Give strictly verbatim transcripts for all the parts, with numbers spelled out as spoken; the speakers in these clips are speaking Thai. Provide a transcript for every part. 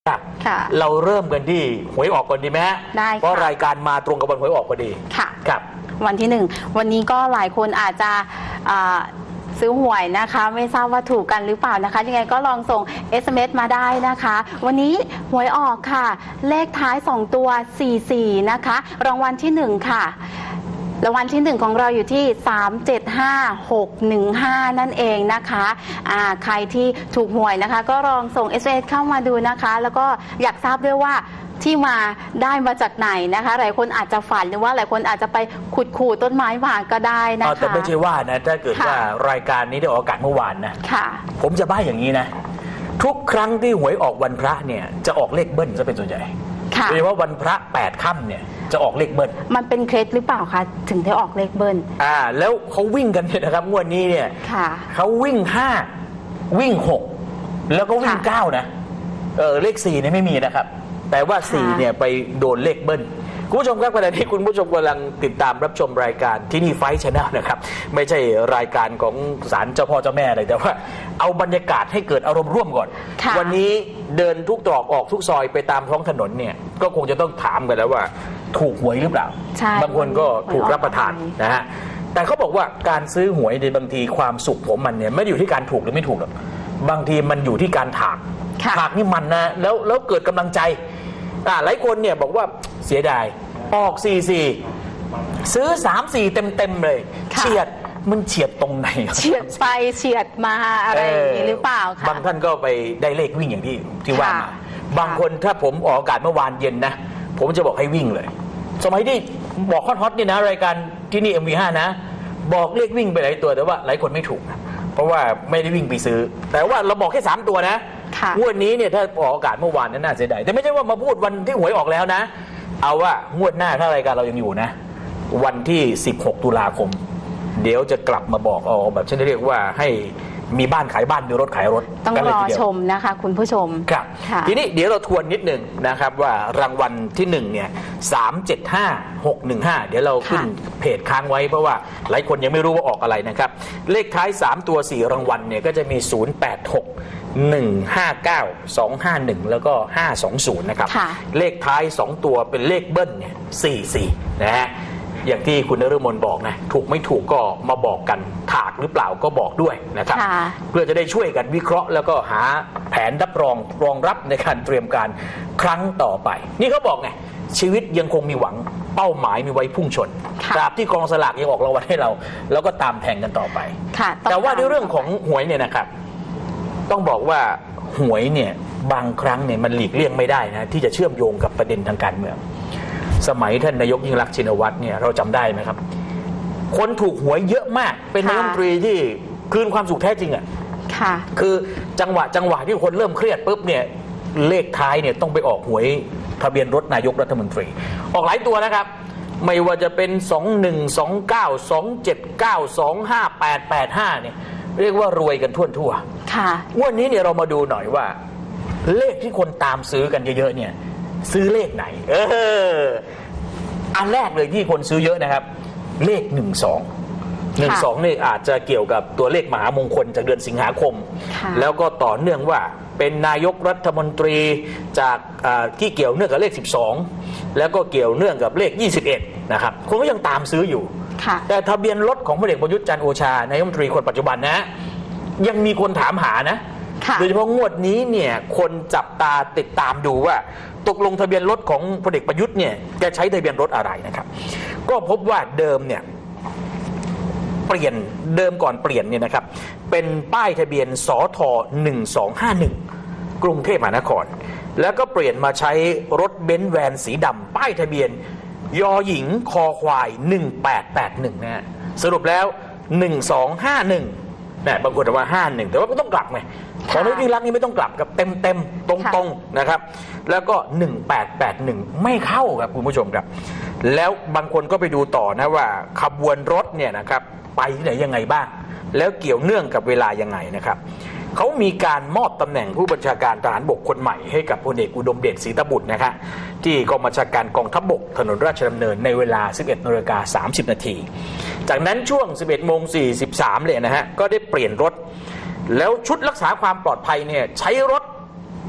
เราเริ่มกันที่หวยออกก่อนดีไหมฮะได้เพราะรายการมาตรงกับวันหวยออกพอดีค่ะครับวันที่หนึ่งวันนี้ก็หลายคนอาจจะซื้อหวยนะคะไม่ทราบว่าถูกกันหรือเปล่านะคะยังไงก็ลองส่ง เอส เอ็ม เอส มาได้นะคะวันนี้หวยออกค่ะเลขท้ายสองตัวสี่สี่นะคะรางวัลที่หนึ่งค่ะรางวัลที่หนึ่งของเราอยู่ที่สามเจ็ดห้าหกหนึ่งห้านั่นเองนะคะอ่าใครที่ถูกหวยนะคะก็ลองส่ง เอส เอ็ม เอส เข้ามาดูนะคะแล้วก็อยากทราบด้วยว่าที่มาได้มาจากไหนนะคะหลายคนอาจจะฝันหรือว่าหลายคนอาจจะไปขุดขู่ต้นไม้มาก็ได้นะคะแต่ไม่ใช่ว่านะถ้าเกิดว่ารายการนี้ได้ออกอากาศเมื่อวานนะผมจะบ้าอย่างนี้นะทุกครั้งที่หวยออกวันพระเนี่ยจะออกเลขเบิ้ลจะเป็นส่วนใหญ่โดยเฉพาะวันพระแปดค่ำเนี่ยจะออกเลขเบิ้ลมันเป็นเคล็ดหรือเปล่าคะถึงได้ออกเลขเบิ้ลอ่าแล้วเขาวิ่งกันเนี่ยนะครับงวดนี้เนี่ยเขาวิ่งห้าวิ่งหกแล้วก็วิ่งเก้านะเออเลขสี่เนี่ยไม่มีนะครับแต่ว่าสี่เนี่ยไปโดนเลขเบิ้ลคุณผู้ชมครับขณะที่คุณผู้ชมกำลังติดตามรับชมรายการที่นี่ไฟท์ Channel นะครับไม่ใช่รายการของศาลเจ้าพ่อเจ้าแม่อะไรแต่ว่าเอาบรรยากาศให้เกิดอารมณ์ร่วมก่อนวันนี้เดินทุกตรอกออกทุกซอยไปตามท้องถนนเนี่ยก็คงจะต้องถามกันแล้วว่าถูกหวยหรือเปล่าบางคนก็ถูกรับประทานนะฮะแต่เขาบอกว่าการซื้อหวยในบางทีความสุขของมันเนี่ยไม่ได้อยู่ที่การถูกหรือไม่ถูกหรอกบางทีมันอยู่ที่การถากถากนี่มันนะแล้วแล้วเกิดกำลังใจอ่าหลายคนเนี่ยบอกว่าเสียดายออกสี่สี่ซื้อสามสี่เต็มเต็มเลยเฉียดมันเฉียดตรงไหนเฉียดไปเฉียดมาอะไรอย่างนี้หรือเปล่าคะบางท่านก็ไปได้เลขวิ่งอย่างที่ที่ว่ามาบางคนถ้าผมออกอากาศเมื่อวานเย็นนะผมจะบอกให้วิ่งเลยสมัยที่บอกฮอตๆนี่นะรายการที่นี่ เอ็ม วี ห้า นะบอกเลขวิ่งไปหลายตัวแต่ว่าหลายคนไม่ถูกเพราะว่าไม่ได้วิ่งไปซื้อแต่ว่าเราบอกแค่สามตัวนะงวดนี้เนี่ยถ้าออกอากาศเมื่อวานนั้นน่าเสียดายแต่ไม่ใช่ว่ามาพูดวันที่หวยออกแล้วนะเอาว่างวดหน้าถ้ารายการเรายังอยู่นะวันที่สิบหกตุลาคมเดี๋ยวจะกลับมาบอกเอาแบบฉันเรียกว่าให้มีบ้านขายบ้านมีรถขายรถต้องรอชมนะคะคุณผู้ชมครับทีนี้เดี๋ยวเราทวนนิดหนึ่งนะครับว่ารางวัลที่หนึ่งเนี่ยสามเจ็ดห้าหกหนึ่งห้าเดี๋ยวเราขึ้นเพจค้างไว้เพราะว่าหลายคนยังไม่รู้ว่าออกอะไรนะครับเลขท้ายสามตัวสี่รางวัลเนี่ยก็จะมีศูนย์แปดหกหนึ่งห้าเก้าสองห้าหนึ่งแล้วก็ห้าสองศูนย์นะครับเลขท้ายสองตัวเป็นเลขเบิ้ลเนี่ยสี่สี่นะฮะอย่างที่คุณนฤมลบอกนะถูกไม่ถูกก็มาบอกกันถากหรือเปล่าก็บอกด้วยนะครับเพื่อจะได้ช่วยกันวิเคราะห์แล้วก็หาแผนรับรองรองรับในการเตรียมการครั้งต่อไปนี่เขาบอกไงชีวิตยังคงมีหวังเป้าหมายมีไว้พุ่งชนตราบที่กองสลากยังออกรางวัลให้เราแล้วก็ตามแทงกันต่อไปแต่ว่าในเรื่องของหวยเนี่ยนะครับต้องบอกว่าหวยเนี่ยบางครั้งเนี่ยมันหลีกเลี่ยงไม่ได้นะที่จะเชื่อมโยงกับประเด็นทางการเมืองสมัยท่านนายกยิ่งลักษณ์ชินวัตรเนี่ยเราจำได้ไหมครับคนถูกหวยเยอะมากเป็นนายกรัฐมนตรีที่คืนความสุขแท้จริงอ่ะคือจังหวะจังหวะที่คนเริ่มเครียดปุ๊บเนี่ยเลขท้ายเนี่ยต้องไปออกหวยทะเบียนรถนายกรัฐมนตรีออกหลายตัวนะครับไม่ว่าจะเป็นสองหนึ่ง สองเก้า สองเจ็ดเก้า สองห้าแปด แปดห้าเนี่ยเรียกว่ารวยกันทั่วทั่ววันนี้เนี่ยเรามาดูหน่อยว่าเลขที่คนตามซื้อกันเยอะๆเนี่ยซื้อเลขไหนเอออันแรกเลยที่คนซื้อเยอะนะครับเลขหนึ่งสองหนึ่งสองนี่อาจจะเกี่ยวกับตัวเลขมหามงคลจากเดือนสิงหาคมแล้วก็ต่อเนื่องว่าเป็นนายกรัฐมนตรีจากที่เกี่ยวเนื่องกับเลขสิบสองแล้วก็เกี่ยวเนื่องกับเลขยี่สิบเอ็ดนะครับคนก็ยังตามซื้ออยู่แต่ทะเบียนรถของพลเอกประยุทธ์จันทร์โอชานายกรัฐมนตรีคนปัจจุบันนะยังมีคนถามหานะโดยเฉพาะงวดนี้เนี่ยคนจับตาติดตามดูว่าตกลงทะเบียนรถของพลเอกประยุทธ์เนี่ยจะใช้ทะเบียนรถอะไรนะครับก็พบว่าเดิมเนี่ยเปลี่ยนเดิมก่อนเปลี่ยนเนี่ยนะครับเป็นป้ายทะเบียนสทหนึ่งสองห้าหนึ่งกรุงเทพมหานครแล้วก็เปลี่ยนมาใช้รถเบนซ์แวนสีดำป้ายทะเบียนยอหญิงคอควายหนึ่งแปดแปดหนึ่งนะฮะสรุปแล้วหนึ่งสองห้าหนึ่งนะบางคนบอกว่าห้าหนึ่งแต่ว่าก็ต้องกลับไงของนายกยิ่งลักษณ์นี่ไม่ต้องกลับกับเต็มเต็มตรงตรงนะครับแล้วก็หนึ่งแปดแปดหนึ่งไม่เข้าครับคุณผู้ชมครับแล้วบางคนก็ไปดูต่อนะว่าขบวนรถเนี่ยนะครับไปที่ไหนยังไงบ้างแล้วเกี่ยวเนื่องกับเวลายังไงนะครับเขามีการมอบตำแหน่งผู้บัญชาการทหารบกคนใหม่ให้กับพลเอกอุดมเดชศรีตบุตรนะครับที่กองบัญชาการกองทัพบกถนนราชดำเนินในเวลา สิบเอ็ดนาฬิกาสามสิบนาทีจากนั้นช่วง สิบเอ็ดโมงสี่สิบสามเลยนะฮะก็ได้เปลี่ยนรถแล้วชุดรักษาความปลอดภัยเนี่ยใช้รถ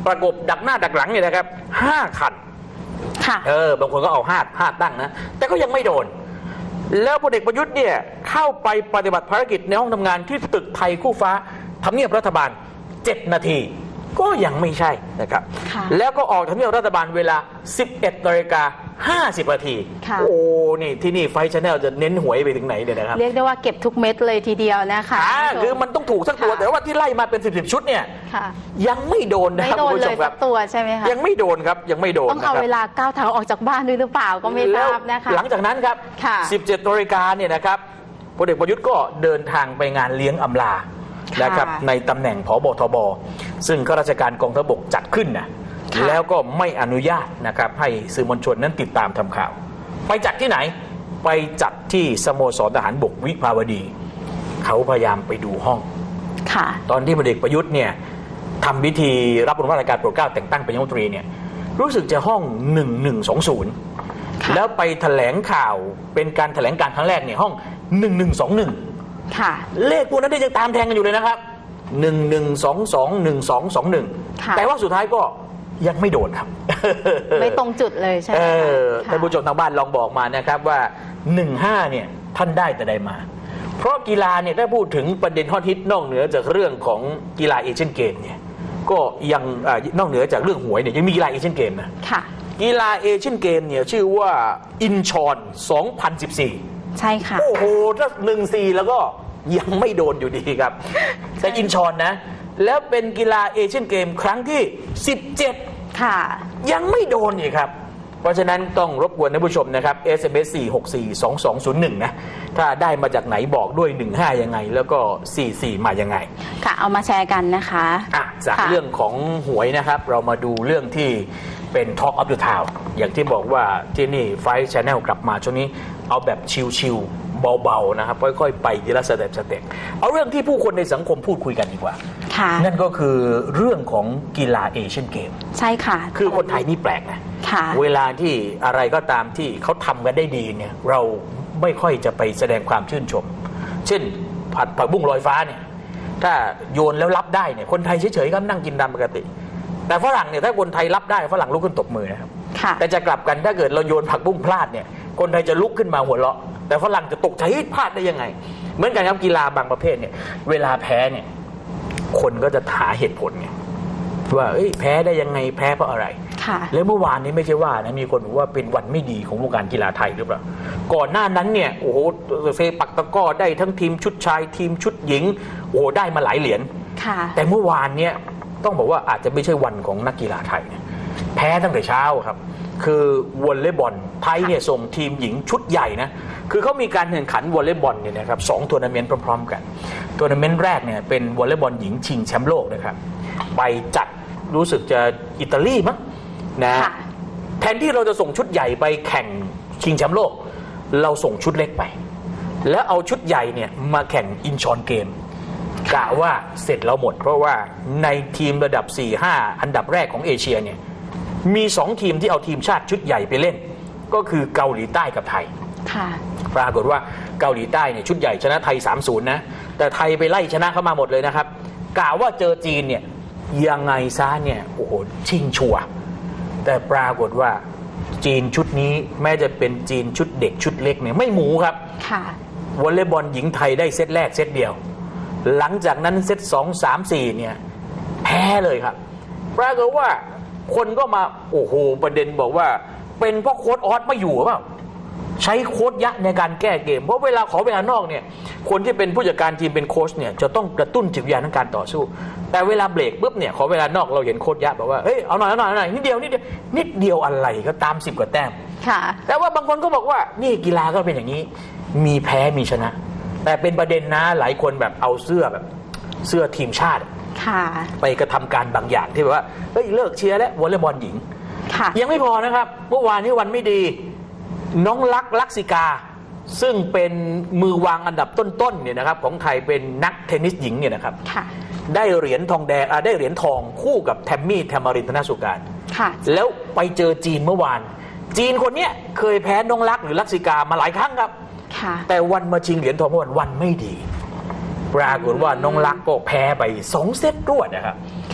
ประกบดักหน้าดักหลังเนี่ยนะครับห้าคันค่ะเออบางคนก็เอาห้าห้าตั้งนะแต่ก็ยังไม่โดนแล้วพลเอกประยุทธ์เนี่ยเข้าไปปฏิบัติภารกิจในห้องทำงานที่ตึกไทยคู่ฟ้าทำเนียบรัฐบาลเจ็ดนาทีก็ยังไม่ใช่นะครับแล้วก็ออกทำเนียบรัฐบาลเวลา สิบเอ็ดนาฬิกาห้าสิบนาทีโอ้นี่ที่นี่ไฟชาแนลจะเน้นหวยไปถึงไหนเนี่ยนะครับเรียกได้ว่าเก็บทุกเม็ดเลยทีเดียวนะคะคือมันต้องถูกสักตัวแต่ว่าที่ไล่มาเป็นสิบสิบชุดเนี่ยยังไม่โดนนะครับไม่โดนเลยสักตัวใช่ไหมคะยังไม่โดนครับยังไม่โดนต้องเอาเวลาก้าวเท้าออกจากบ้านด้วยหรือเปล่าก็ไม่ทราบนะคะหลังจากนั้นครับสิบเจ็ดนาฬิกาเนี่ยนะครับพลเอกประยุทธ์ก็เดินทางไปงานเลี้ยงอำลานะครับในตำแหน่งผบทบซึ่งข้าราชการกองทัพบกจัดขึ้นนะแล้วก็ไม่อนุญาตนะครับให้สื่อมวลชนนั้นติดตามทำข่าวไปจัดที่ไหนไปจัดที่สโมสรทหารบกวิภาวดีเขาพยายามไปดูห้องตอนที่พลเอกประยุทธ์เนี่ยทำพิธีรับบรมราชการโปรดเกล้าแต่งตั้งเป็นนายกรัฐมนตรีเนี่ยรู้สึกจะห้องหนึ่งหนึ่งสองศูนย์แล้วไปแถลงข่าวเป็นการแถลงการครั้งแรกเนี่ยห้องหนึ่งหนึ่งสองหนึ่งเลขพวกนั้นได้ยังตามแทงกันอยู่เลยนะครับหนึ่งหนึ่งสองสองหนึ่งสองสองหนึ่งแต่ว่าสุดท้ายก็ยังไม่โดนครับไม่ตรงจุดเลยใช่ไหมท่านผู้ชมทางบ้านลองบอกมานะครับว่าหนึ่งห้าเนี่ยท่านได้แต่ใดมาเพราะกีฬาเนี่ยถ้าพูดถึงประเด็นฮอตฮิตนอกเหนือจากเรื่องของกีฬาเอเชียนเกมเนี่ยก็ยังนอกเหนือจากเรื่องหวยเนี่ยยังมีกีฬาเอเชียนเกมนะกีฬาเอเชียนเกมเนี่ยชื่อว่าอินชอนสองพันสิบสี่ใช่ค่ะโอ้โหถ้าหนึ่งสี่แล้วก็ยังไม่โดนอยู่ดีครับแต่อินชอนนะแล้วเป็นกีฬาเอเชียนเกมครั้งที่สิบเจ็ดค่ะยังไม่โดนอีกครับเพราะฉะนั้นต้องรบกวนท่านผู้ชมนะครับ เอส เอ็ม เอส สี่ หก สี่ สอง สอง ศูนย์ หนึ่งนะถ้าได้มาจากไหนบอกด้วยหนึ่งห้ายังไงแล้วก็สี่สิบสี่มายังไงค่ะเอามาแชร์กันนะคะอ่ะจากเรื่องของหวยนะครับเรามาดูเรื่องที่เป็น Talk of the Town อย่างที่บอกว่าที่นี่ไฟท์ Channel กลับมาช่วงนี้เอาแบบชิลๆเบาๆนะครับค่อยๆไปทีละสเต็ปสเต็ปเอาเรื่องที่ผู้คนในสังคมพูดคุยกันดีกว่านั่นก็คือเรื่องของกีฬาเอเชียนเกมใช่ค่ะคือคนไทยนี่แปลกนะเวลาที่อะไรก็ตามที่เขาทำกันได้ดีเนี่ยเราไม่ค่อยจะไปแสดงความชื่นชมเช่นผัดผักบุ้งลอยฟ้าเนี่ยถ้าโยนแล้วรับได้เนี่ยคนไทยเฉยๆก็นั่งกินตามปกติแต่ฝรั่งเนี่ยถ้าคนไทยรับได้ฝรั่งลุกขึ้นตบมือนะครับแต่จะกลับกันถ้าเกิดเราโยนผักบุ้งพลาดเนี่ยคนไทยจะลุกขึ้นมาหัวเราะแต่ฝรั่งจะตกใจพลาดได้ยังไงเหมือนกันครับกีฬาบางประเภทเนี่ยเวลาแพ้เนี่ยคนก็จะหาเหตุผลไงว่าเอ้ยแพ้ได้ยังไงแพ้เพราะอะไรแล้วเมื่อวานนี้ไม่ใช่ว่านะมีคนบอกว่าเป็นวันไม่ดีของวงการกีฬาไทยหรือเปล่าก่อนหน้านั้นเนี่ยโอ้โหเซปักตะก้อได้ทั้งทีมชุดชายทีมชุดหญิงโอ้ได้มาหลายเหรียญแต่เมื่อวานเนี่ยต้องบอกว่าอาจจะไม่ใช่วันของนักกีฬาไทยแพ้ตั้งแต่เช้าครับคือวอลเลย์บอลไทยเนี่ยส่งทีมหญิงชุดใหญ่นะคือเขามีการแข่งขันวอลเลย์บอลเนี่ยนะครับสองทัวร์นาเมนต์พร้อมๆกันทัวร์นาเมนต์แรกเนี่ยเป็นวอลเลย์บอลหญิงชิงแชมป์โลกนะครับไปจัดรู้สึกจะอิตาลีมั้งนะแทนที่เราจะส่งชุดใหญ่ไปแข่งชิงแชมป์โลกเราส่งชุดเล็กไปแล้วเอาชุดใหญ่เนี่ยมาแข่งอินชอนเกมกะว่าเสร็จแล้วหมดเพราะว่าในทีมระดับ สี่ห้า อันดับแรกของเอเชียเนี่ยมีสองทีมที่เอาทีมชาติชุดใหญ่ไปเล่นก็คือเกาหลีใต้กับไทยปรากฏว่าเกาหลีใต้เนี่ยชุดใหญ่ชนะไทย สามศูนย์ นะแต่ไทยไปไล่ชนะเข้ามาหมดเลยนะครับกะว่าเจอจีนเนี่ยยังไงซะเนี่ยโอ้โหชิงชัวแต่ปรากฏว่าจีนชุดนี้แม้จะเป็นจีนชุดเด็กชุดเล็กเนี่ยไม่หมูครับวอลเลย์บอลหญิงไทยได้เซตแรกเซตเดียวหลังจากนั้นเซตสอง สาม สี่เนี่ยแพ้เลยครับปรากฏว่าคนก็มาโอ้โหประเด็นบอกว่าเป็นเพราะโค้ชออสไม่อยู่หรือเปล่าใช้โค้ชยะในการแก้เกมเพราะเวลาขอเวลานอกเนี่ยคนที่เป็นผู้จัดการทีมเป็นโค้ชเนี่ยจะต้องกระตุ้นจิตวิญญาณในการต่อสู้แต่เวลาเบรกปุ๊บเนี่ยขอเวลานอกเราเห็นโค้ชยะบอกว่าเฮ้ยเอาหน่อยเอาหน่อยเอาหน่อยนิดเดียวนิดเดียวนิดเดียวอะไรก็ตามสิบกว่าแต้มแต่ว่าบางคนก็บอกว่านี่กีฬาก็เป็นอย่างนี้มีแพ้มีชนะแต่เป็นประเด็นนะหลายคนแบบเอาเสื้อแบบเสื้อทีมชาติไปกระทำการบางอย่างที่แบบว่าเฮ้ยเลิกเชียร์แล้ววอลเลย์บอลหญิงยังไม่พอนะครับเมื่อวานนี้วันไม่ดีน้องลักษณ์ลักษิกาซึ่งเป็นมือวางอันดับต้นๆเนี่ยนะครับของไทยเป็นนักเทนนิสหญิงเนี่ยนะครับได้เหรียญทองแดงได้เหรียญทองคู่กับแทมมี่แทมมารินธนสุการแล้วไปเจอจีนเมื่อวานจีนคนเนี้ยเคยแพ้น้องลักษณ์หรือลักษิกามาหลายครั้งครับแต่วันมาชิงเหรียญทองเมื่อวันวันไม่ดีปรากฏว่าน้องลักษณ์ก็แพ้ไปสองเซตรวดนะครับ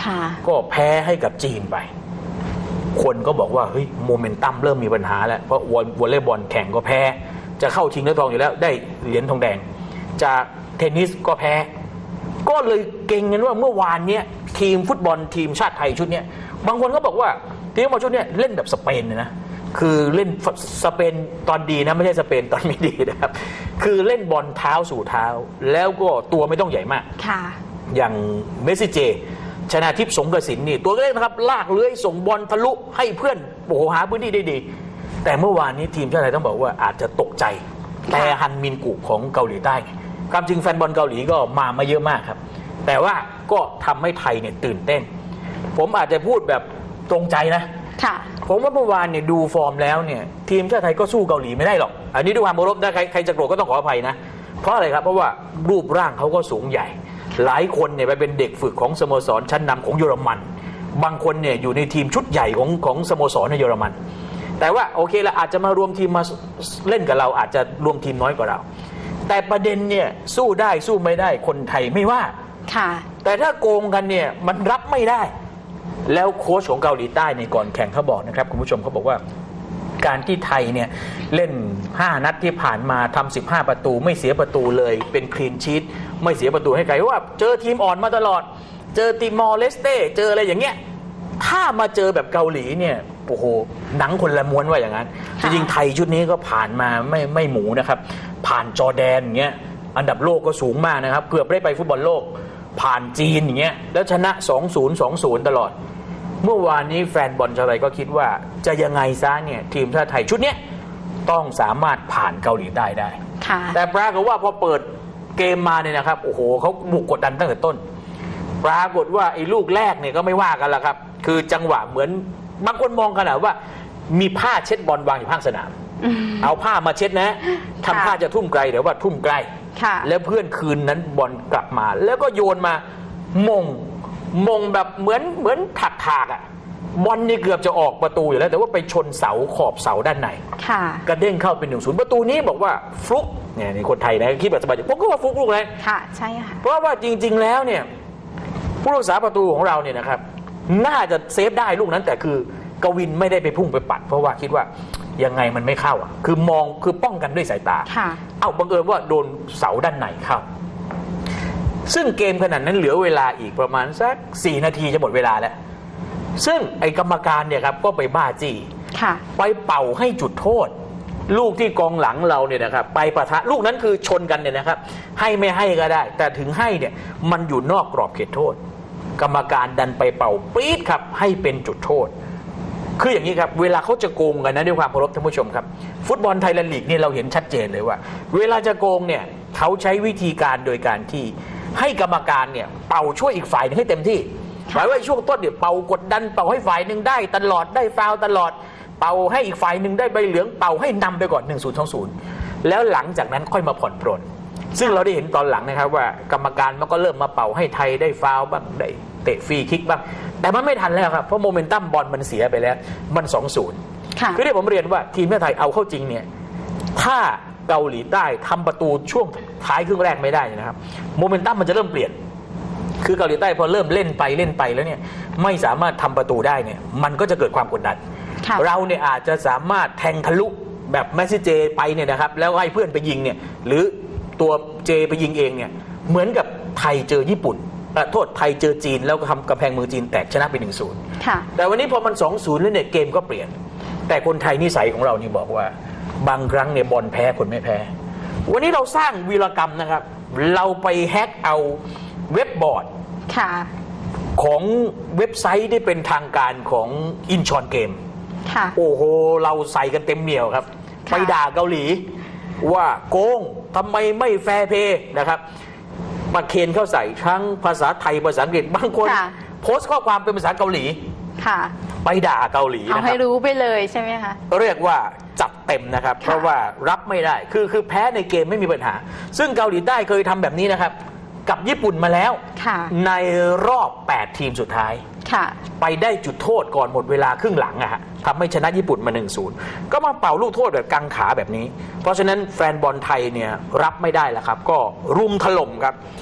ก็แพ้ให้กับจีนไปคนก็บอกว่าเฮ้ยโมเมนตัมเริ่มมีปัญหาแล้วเพราะวอลเลย์บอลแข่งก็แพ้จะเข้าชิงเหรียญทองอยู่แล้วได้เหรียญทองแดงจากเทนนิสก็แพ้ก็เลยเก่งกันว่าเมื่อวานเนี้ยทีมฟุตบอลทีมชาติไทยชุดนี้บางคนก็บอกว่าทีมฟุตบอลชุดนี้เล่นแบบสเปนนะคือเล่นสเปนตอนดีนะไม่ใช่สเปนตอนไม่ดีนะครับคือเล่นบอลเท้าสู่เท้าแล้วก็ตัวไม่ต้องใหญ่มากอย่างเมสซี่เจชนะทิพย์สงกระสินนี่ตัวเล็กนะครับลากเลื้อยส่งบอลทะลุให้เพื่อนโอ้โหหาพื้นที่ได้ดีแต่เมื่อวานนี้ทีมชาติไทยต้องบอกว่าอาจจะตกใจแต่ฮันมินกุของเกาหลีใต้ความจริงแฟนบอลเกาหลีก็มามาเยอะมากครับแต่ว่าก็ทำให้ไทยเนี่ยตื่นเต้นผมอาจจะพูดแบบตรงใจนะผมว่าเมื่อวานเนี่ยดูฟอร์มแล้วเนี่ยทีมชาติไทยก็สู้เกาหลีไม่ได้หรอกอันนี้ด้วยความเคารพนะใครใครจะโกรธก็ต้องขออภัยนะเพราะอะไรครับเพราะว่ารูปร่างเขาก็สูงใหญ่หลายคนเนี่ยไปเป็นเด็กฝึกของสโมสรชั้นนำของเยอรมันบางคนเนี่ยอยู่ในทีมชุดใหญ่ของของสโมสรในเยอรมันแต่ว่าโอเคละอาจจะมารวมทีมมาเล่นกับเราอาจจะรวมทีมน้อยกว่าเราแต่ประเด็นเนี่ยสู้ได้สู้ไม่ได้คนไทยไม่ว่าแต่ถ้าโกงกันเนี่ยมันรับไม่ได้แล้วโค้ชของเกาหลีใต้ในก่อนแข่งเขาบอกนะครับคุณผู้ชมเขาบอกว่าการที่ไทยเนี่ยเล่นห้านัดที่ผ่านมาทำสิบห้าประตูไม่เสียประตูเลยเป็นคลีนชีทไม่เสียประตูให้ใครเพราะว่าเจอทีมอ่อนมาตลอดเจอติมอร์เลสเต้เจออะไรอย่างเงี้ยถ้ามาเจอแบบเกาหลีเนี่ยโอ้โหหนังคนละม้วนว่าอย่างนั้นจริงๆไทยชุดนี้ก็ผ่านมาไม่ไม่หมูนะครับผ่านจอร์แดนอย่างเงี้ยอันดับโลกก็สูงมากนะครับเกือบได้ไปฟุตบอลโลกผ่านจีนอย่างเงี้ยแล้วชนะ สองศูนย์ สองศูนย์ ตลอดเมื่อวานนี้แฟนบอลชาวไทยก็คิดว่าจะยังไงซะเนี่ยทีมชาติไทยชุดนี้ต้องสามารถผ่านเกาหลีใต้ได้แต่ปรากฏว่าพอเปิดเกมมาเนี่ยนะครับโอ้โหเขาบุกกดดันตั้งแต่ต้นปรากฏว่าไอ้ลูกแรกเนี่ยก็ไม่ว่ากันละครับคือจังหวะเหมือนบางคนมองขนาดว่ามีผ้าเช็ดบอลวางอยู่ข้างสนามเอาผ้ามาเช็ดนะทำผ้าจะทุ่มไกลเดี๋ยวว่าทุ่มไกลแล้วเพื่อนคืนนั้นบอลกลับมาแล้วก็โยนมามงมงแบบเหมือนเหมือนถักถากอ่ะบอลนี่เกือบจะออกประตูอยู่แล้วแต่ว่าไปชนเสาขอบเสาด้านในกระเด้งเข้าเป็นหนึ่งศูนย์ประตูนี้บอกว่าฟลุกเนี่ยนี่คนไทยนะคิดแบบสบายใจผมก็ว่าฟลุกลูกเลยค่ะใช่ค่ะเพราะว่าจริงๆแล้วเนี่ยผู้รักษาประตูของเราเนี่ยนะครับน่าจะเซฟได้ลูกนั้นแต่คือกวินไม่ได้ไปพุ่งไปปัดเพราะว่าคิดว่ายังไงมันไม่เข้าอ่ะคือมองคือป้องกันด้วยสายตาเอ้าบังเอิญว่าโดนเสาด้านในเข้าซึ่งเกมขนาดนั้นเหลือเวลาอีกประมาณสักสี่นาทีจะหมดเวลาแล้วซึ่งไอ้กรรมการเนี่ยครับก็ไปบ้าจี้ไปเป่าให้จุดโทษลูกที่กองหลังเราเนี่ยนะครับไปปะทะลูกนั้นคือชนกันเนี่ยนะครับให้ไม่ให้ก็ได้แต่ถึงให้เนี่ยมันอยู่นอกกรอบเขตโทษกรรมการดันไปเป่าปี๊ดครับให้เป็นจุดโทษคืออย่างนี้ครับเวลาเขาจะโกงกันนะด้วยความเคารพท่านผู้ชมครับฟุตบอลไทยแลนด์ลีกนี่เราเห็นชัดเจนเลยว่าเวลาจะโกงเนี่ยเขาใช้วิธีการโดยการที่ให้กรรมการเนี่ยเป่าช่วยอีกฝ่ายนึงให้เต็มที่หมายว่าช่วงต้นเนี่ยเป่ากดดันเป่าให้ฝ่ายหนึ่งได้ตลอดได้ฟาวล์ตลอดเป่าให้อีกฝ่ายหนึ่งได้ใบเหลืองเป่าให้นำไปก่อน หนึ่งศูนย์ สองศูนย์ แล้วหลังจากนั้นค่อยมาผ่อนปรนซึ่งเราได้เห็นตอนหลังนะครับว่ากรรมการมันก็เริ่มมาเป่าให้ไทยได้ฟาวล์บ้างได้เตะฟรีคิกบ้างแต่มันไม่ทันแล้วครับเพราะโมเมนตัมบอลมันเสียไปแล้วมัน สองศูนย์ คือที่ผมเรียนว่าทีมชาติไทยเอาเข้าจริงเนี่ยถ้าเกาหลีใต้ทำประตูช่วงท้ายครึ่งแรกไม่ได้นะครับโมเมนตัมมันจะเริ่มเปลี่ยนคือเกาหลีใต้พอเริ่มเล่นไปเล่นไปแล้วเนี่ยไม่สามารถทำประตูได้เนี่ยมันก็จะเกิดความกดดันเราเนี่ยอาจจะสามารถแทงทะลุแบบแมสซี่เจไปเนี่ยนะครับแล้วให้เพื่อนไปยิงเนี่ยหรือตัวเจไปยิงเองเนี่ยเหมือนกับไทยเจอญี่ปุ่นโทษไทยเจอจีนแล้วก็ทำกำแพงเมืองจีนแตกชนะไป หนึ่งศูนย์ แต่วันนี้พอมัน สองศูนย์ แล้วเนี่ยเกมก็เปลี่ยนแต่คนไทยนิสัยของเรานี่บอกว่าบางครั้งเนี่ยบอลแพ้คนไม่แพ้วันนี้เราสร้างวีรกรรมนะครับเราไปแฮกเอาเว็บบอร์ดของเว็บไซต์ที่เป็นทางการของอินชอนเกมโอ้โหเราใส่กันเต็มเหนียวครับไปด่าเกาหลีว่าโกงทำไมไม่แฟร์เพย์นะครับมาเคนเข้าใส่ทั้งภาษาไทยภาษาอังกฤษบางคนโพสต์ข้อความเป็นภาษาเกาหลีไปด่าเกาหลีนะครับเอาให้รู้ไปเลยใช่ไหมคะเรียกว่าจัดเต็มนะครับเพราะว่ารับไม่ได้คือคือแพ้ในเกมไม่มีปัญหาซึ่งเกาหลีใต้เคยทำแบบนี้นะครับกับญี่ปุ่นมาแล้วในรอบแปดทีมสุดท้ายไปได้จุดโทษก่อนหมดเวลาครึ่งหลังอะฮะทำให้ชนะญี่ปุ่นมา หนึ่งศูนย์ ก็มาเป่าลูกโทษแบบกังขาแบบนี้เพราะฉะนั้นแฟนบอลไทยเนี่ยรับไม่ได้แล้วครับก็รุมถล่มครับ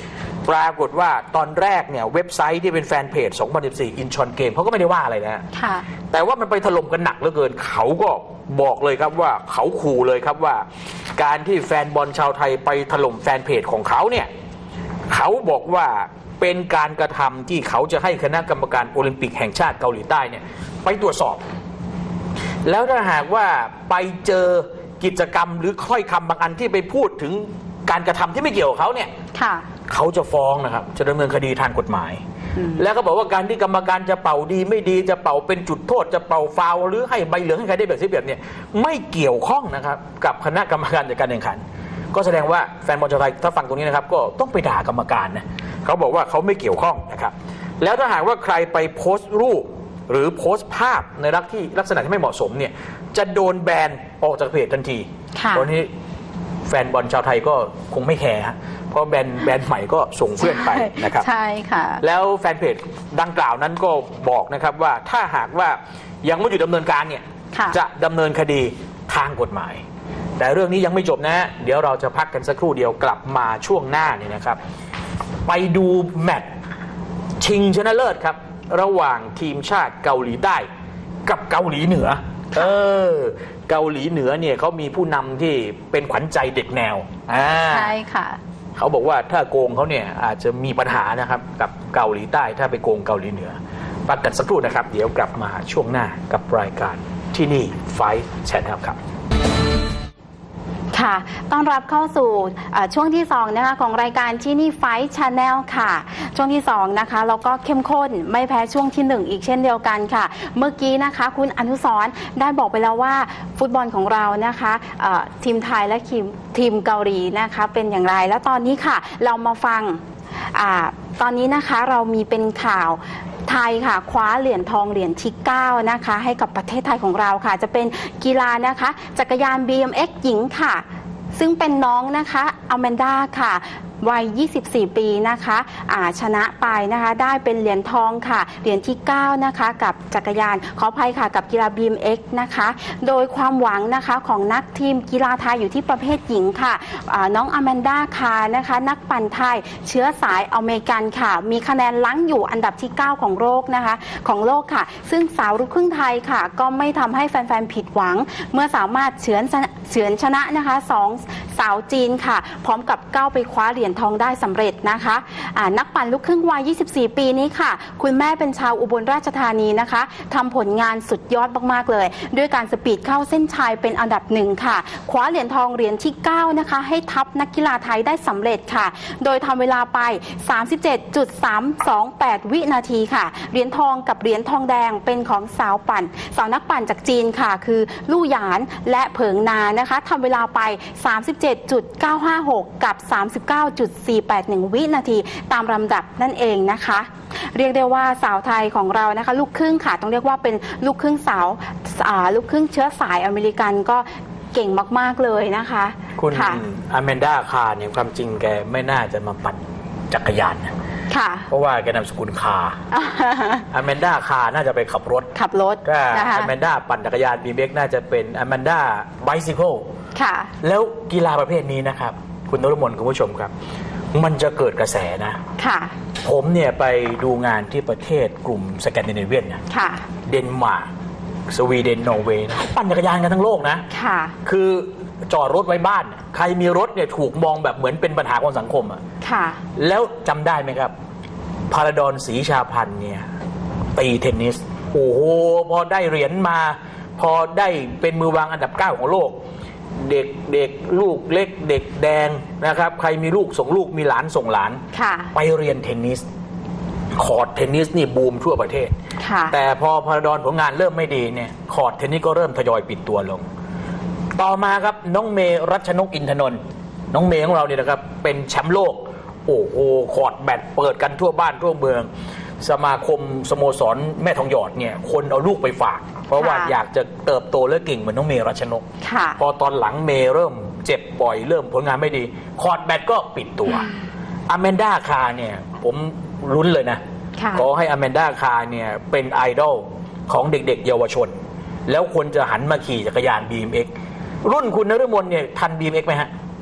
ปรากฏว่าตอนแรกเนี่ยเว็บไซต์ที่เป็นแฟนเพจสองพันสิบสี่ Incheon Game เขาก็ไม่ได้ว่าอะไรนะค่ะแต่ว่ามันไปถล่มกันหนักเหลือเกินเขาก็บอกเลยครับว่าเขาขู่เลยครับว่าการที่แฟนบอลชาวไทยไปถล่มแฟนเพจของเขาเนี่ยเขาบอกว่าเป็นการกระทำที่เขาจะให้คณะกรรมการโอลิมปิกแห่งชาติเกาหลีใต้เนี่ยไปตรวจสอบ แล้วถ้าหากว่าไปเจอกิจกรรมหรือค่อยคำบางอันที่ไปพูดถึงการกระทำที่ไม่เกี่ยวกับเขาเนี่ยค่ะเขาจะฟ้องนะครับจะดำเนินคดีทางกฎหมาย แล้วก็บอกว่าการที่กรรมการจะเป่าดีไม่ดีจะเป่าเป็นจุดโทษจะเป่าฟาวล์หรือให้ใบเหลืองให้ใครได้แบบที่แบบเนี่ยไม่เกี่ยวข้องนะครับกับคณะกรรมการจัดการแข่งขันก็แสดงว่าแฟนบอลชาวไทยถ้าฟังตรงนี้นะครับก็ต้องไปด่ากรรมการนะเขาบอกว่าเขาไม่เกี่ยวข้องนะครับแล้วถ้าหากว่าใครไปโพสต์รูปหรือโพสต์ภาพในลักที่ลักษณะที่ไม่เหมาะสมเนี่ยจะโดนแบนออกจากเพจทันทีตอนนี้แฟนบอลชาวไทยก็คงไม่แคร์ฮะเพราะแบนแบนใหม่ก็ส่งเพื่อนไปนะครับใช่ค่ะแล้วแฟนเพจดังกล่าวนั้นก็บอกนะครับว่าถ้าหากว่ายังไม่หยุดดำเนินการเนี่ยจะดำเนินคดีทางกฎหมายแต่เรื่องนี้ยังไม่จบนะเดี๋ยวเราจะพักกันสักครู่เดียวกลับมาช่วงหน้านี่นะครับไปดูแมตช์ชิงชนะเลิศครับระหว่างทีมชาติเกาหลีใต้กับเกาหลีเหนือเออเกาหลีเหนือเนี่ยเขามีผู้นำที่เป็นขวัญใจเด็กแนวใช่ค่ะเขาบอกว่าถ้าโกงเขาเนี่ยอาจจะมีปัญหานะครับกับเกาหลีใต้ถ้าไปโกงเกาหลีเหนือพักกันสักครู่นะครับเดี๋ยวกลับมาช่วงหน้ากับรายการที่นี่ไฟท์แชนแนลครับค่ะต้อนรับเข้าสู่ช่วงที่สองนะคะของรายการที่นี่ไฟท์ชาแนลค่ะช่วงที่สองนะคะแล้วก็เข้มข้นไม่แพ้ช่วงที่หนึ่งอีกเช่นเดียวกันค่ะเมื่อกี้นะคะคุณอนุสรณ์ได้บอกไปแล้วว่าฟุตบอลของเรานะคะทีมไทยและทีมทีมเกาหลีนะคะเป็นอย่างไรแล้วตอนนี้ค่ะเรามาฟังอตอนนี้นะคะเรามีเป็นข่าวไทยค่ะคว้าเหรียญทองเหรียญที่เก้านะคะให้กับประเทศไทยของเราค่ะจะเป็นกีฬานะคะจักรยาน บี เอ็ม เอ็กซ์ หญิงค่ะซึ่งเป็นน้องนะคะอแมนดาค่ะวัยยี่สิบสี่ปีนะคะชนะไปนะคะได้เป็นเหรียญทองค่ะเหรียญที่เก้านะคะกับจักรยานขออภัยค่ะกับกีฬา บี เอ็ม เอ็กซ์ นะคะโดยความหวังนะคะของนักทีมกีฬาไทยอยู่ที่ประเภทหญิงค่ะน้องอแมนดาคานะคะนักปั่นไทยเชื้อสายอเมริกันค่ะมีคะแนนล้างอยู่อันดับที่เก้าของโลกนะคะของโลกค่ะซึ่งสาวลูกครึ่งไทยค่ะก็ไม่ทำให้แฟนๆผิดหวังเมื่อสามารถเฉือนเฉือนชนะนะคะสองสาวจีนค่ะพร้อมกับก้าวไปคว้าเหรียญทองได้สำเร็จนะคะนักปั่นลูกครึ่งวัยยี่สิบสี่ปีนี้ค่ะคุณแม่เป็นชาวอุบลราชธานีนะคะทำผลงานสุดยอดมากๆเลยด้วยการสปีดเข้าเส้นชัยเป็นอันดับหนึ่งค่ะคว้าเหรียญทองเหรียญที่เก้านะคะให้ทัพนักกีฬาไทยได้สำเร็จค่ะโดยทำเวลาไป สามสิบเจ็ดจุดสามสองแปด วินาทีค่ะเหรียญทองกับเหรียญทองแดงเป็นของสาวปั่นสาวนักปั่นจากจีนค่ะคือลู่หยานและเผิงนานะคะทำเวลาไป สามสิบเจ็ดจุดเก้าห้าหก กับ สามสิบเก้าจุดสี่แปดหนึ่ง วินาทีตามลำดับนั่นเองนะคะเรียกได้ว่าสาวไทยของเรานะคะลูกครึ่งค่ะต้องเรียกว่าเป็นลูกครึ่งสาวลูกครึ่งเชื้อสายอเมริกันก็เก่งมากๆเลยนะคะคุณอแมนดาคาร์เนี่ยความจริงแกไม่น่าจะมาปั่นจักรยานนะค่ะเพราะว่าแกนามสกุลคาร์อแมนดาคาร์น่าจะไปขับรถขับรถก็อแมนดาปั่นจักรยานบีเบกน่าจะเป็นอแมนดาไบซิเคิลค่ะแล้วกีฬาประเภทนี้นะครับคุณนฤมลคุณผู้ชมครับมันจะเกิดกระแสนะค่ะผมเนี่ยไปดูงานที่ประเทศกลุ่มสแกนดิเนเวียนนะค่ะเดนมาร์กสวีเดนนอร์เวย์ปั่นจักรยานกันทั้งโลกนะค่ะคือจอดรถไว้บ้านใครมีรถเนี่ยถูกมองแบบเหมือนเป็นปัญหาของสังคมอ่ะค่ะแล้วจำได้ไหมครับพาราดอนศรีชาพันธ์เนี่ยตีเทนนิสโอ้โหพอได้เหรียญมาพอได้เป็นมือวางอันดับเก้าของโลกเด็กเด็กลูกเล็กเด็กแดงนะครับใครมีลูกส่งลูกมีหลานส่งหลานไปเรียนเทนนิสคอร์ตเทนนิสนี่บูมทั่วประเทศแต่พอพาราดอนผลงานเริ่มไม่ดีเนี่ยคอร์ตเทนนิสก็เริ่มทยอยปิดตัวลงต่อมาครับน้องเมรัชนกอินทนนท์น้องเมของเราเนี่ยนะครับเป็นแชมป์โลกโอ้โหคอร์ตแบดเปิดกันทั่วบ้านทั่วเมืองสมาคมสโมสรแม่ทองหยอดเนี่ยคนเอาลูกไปฝากเพราะว่าอยากจะเติบโตและเก่งเหมือนน้องเมรัชนกพอตอนหลังเมเริ่มเจ็บป่อยเริ่มผลงานไม่ดีคอร์ตแบดก็ปิดตัวอแมนดาคาร์เนี่ยผมลุ้นเลยนะขอให้อแมนดาคาร์เนี่ยเป็นไอดอลของเด็กๆเยาวชนแล้วควรจะหันมาขี่จักรยาน บี เอ็ม เอ็กซ์ รุ่นคุณนฤมลเนี่ยทัน บี เอ็ม เอ็กซ์ ไหมฮะ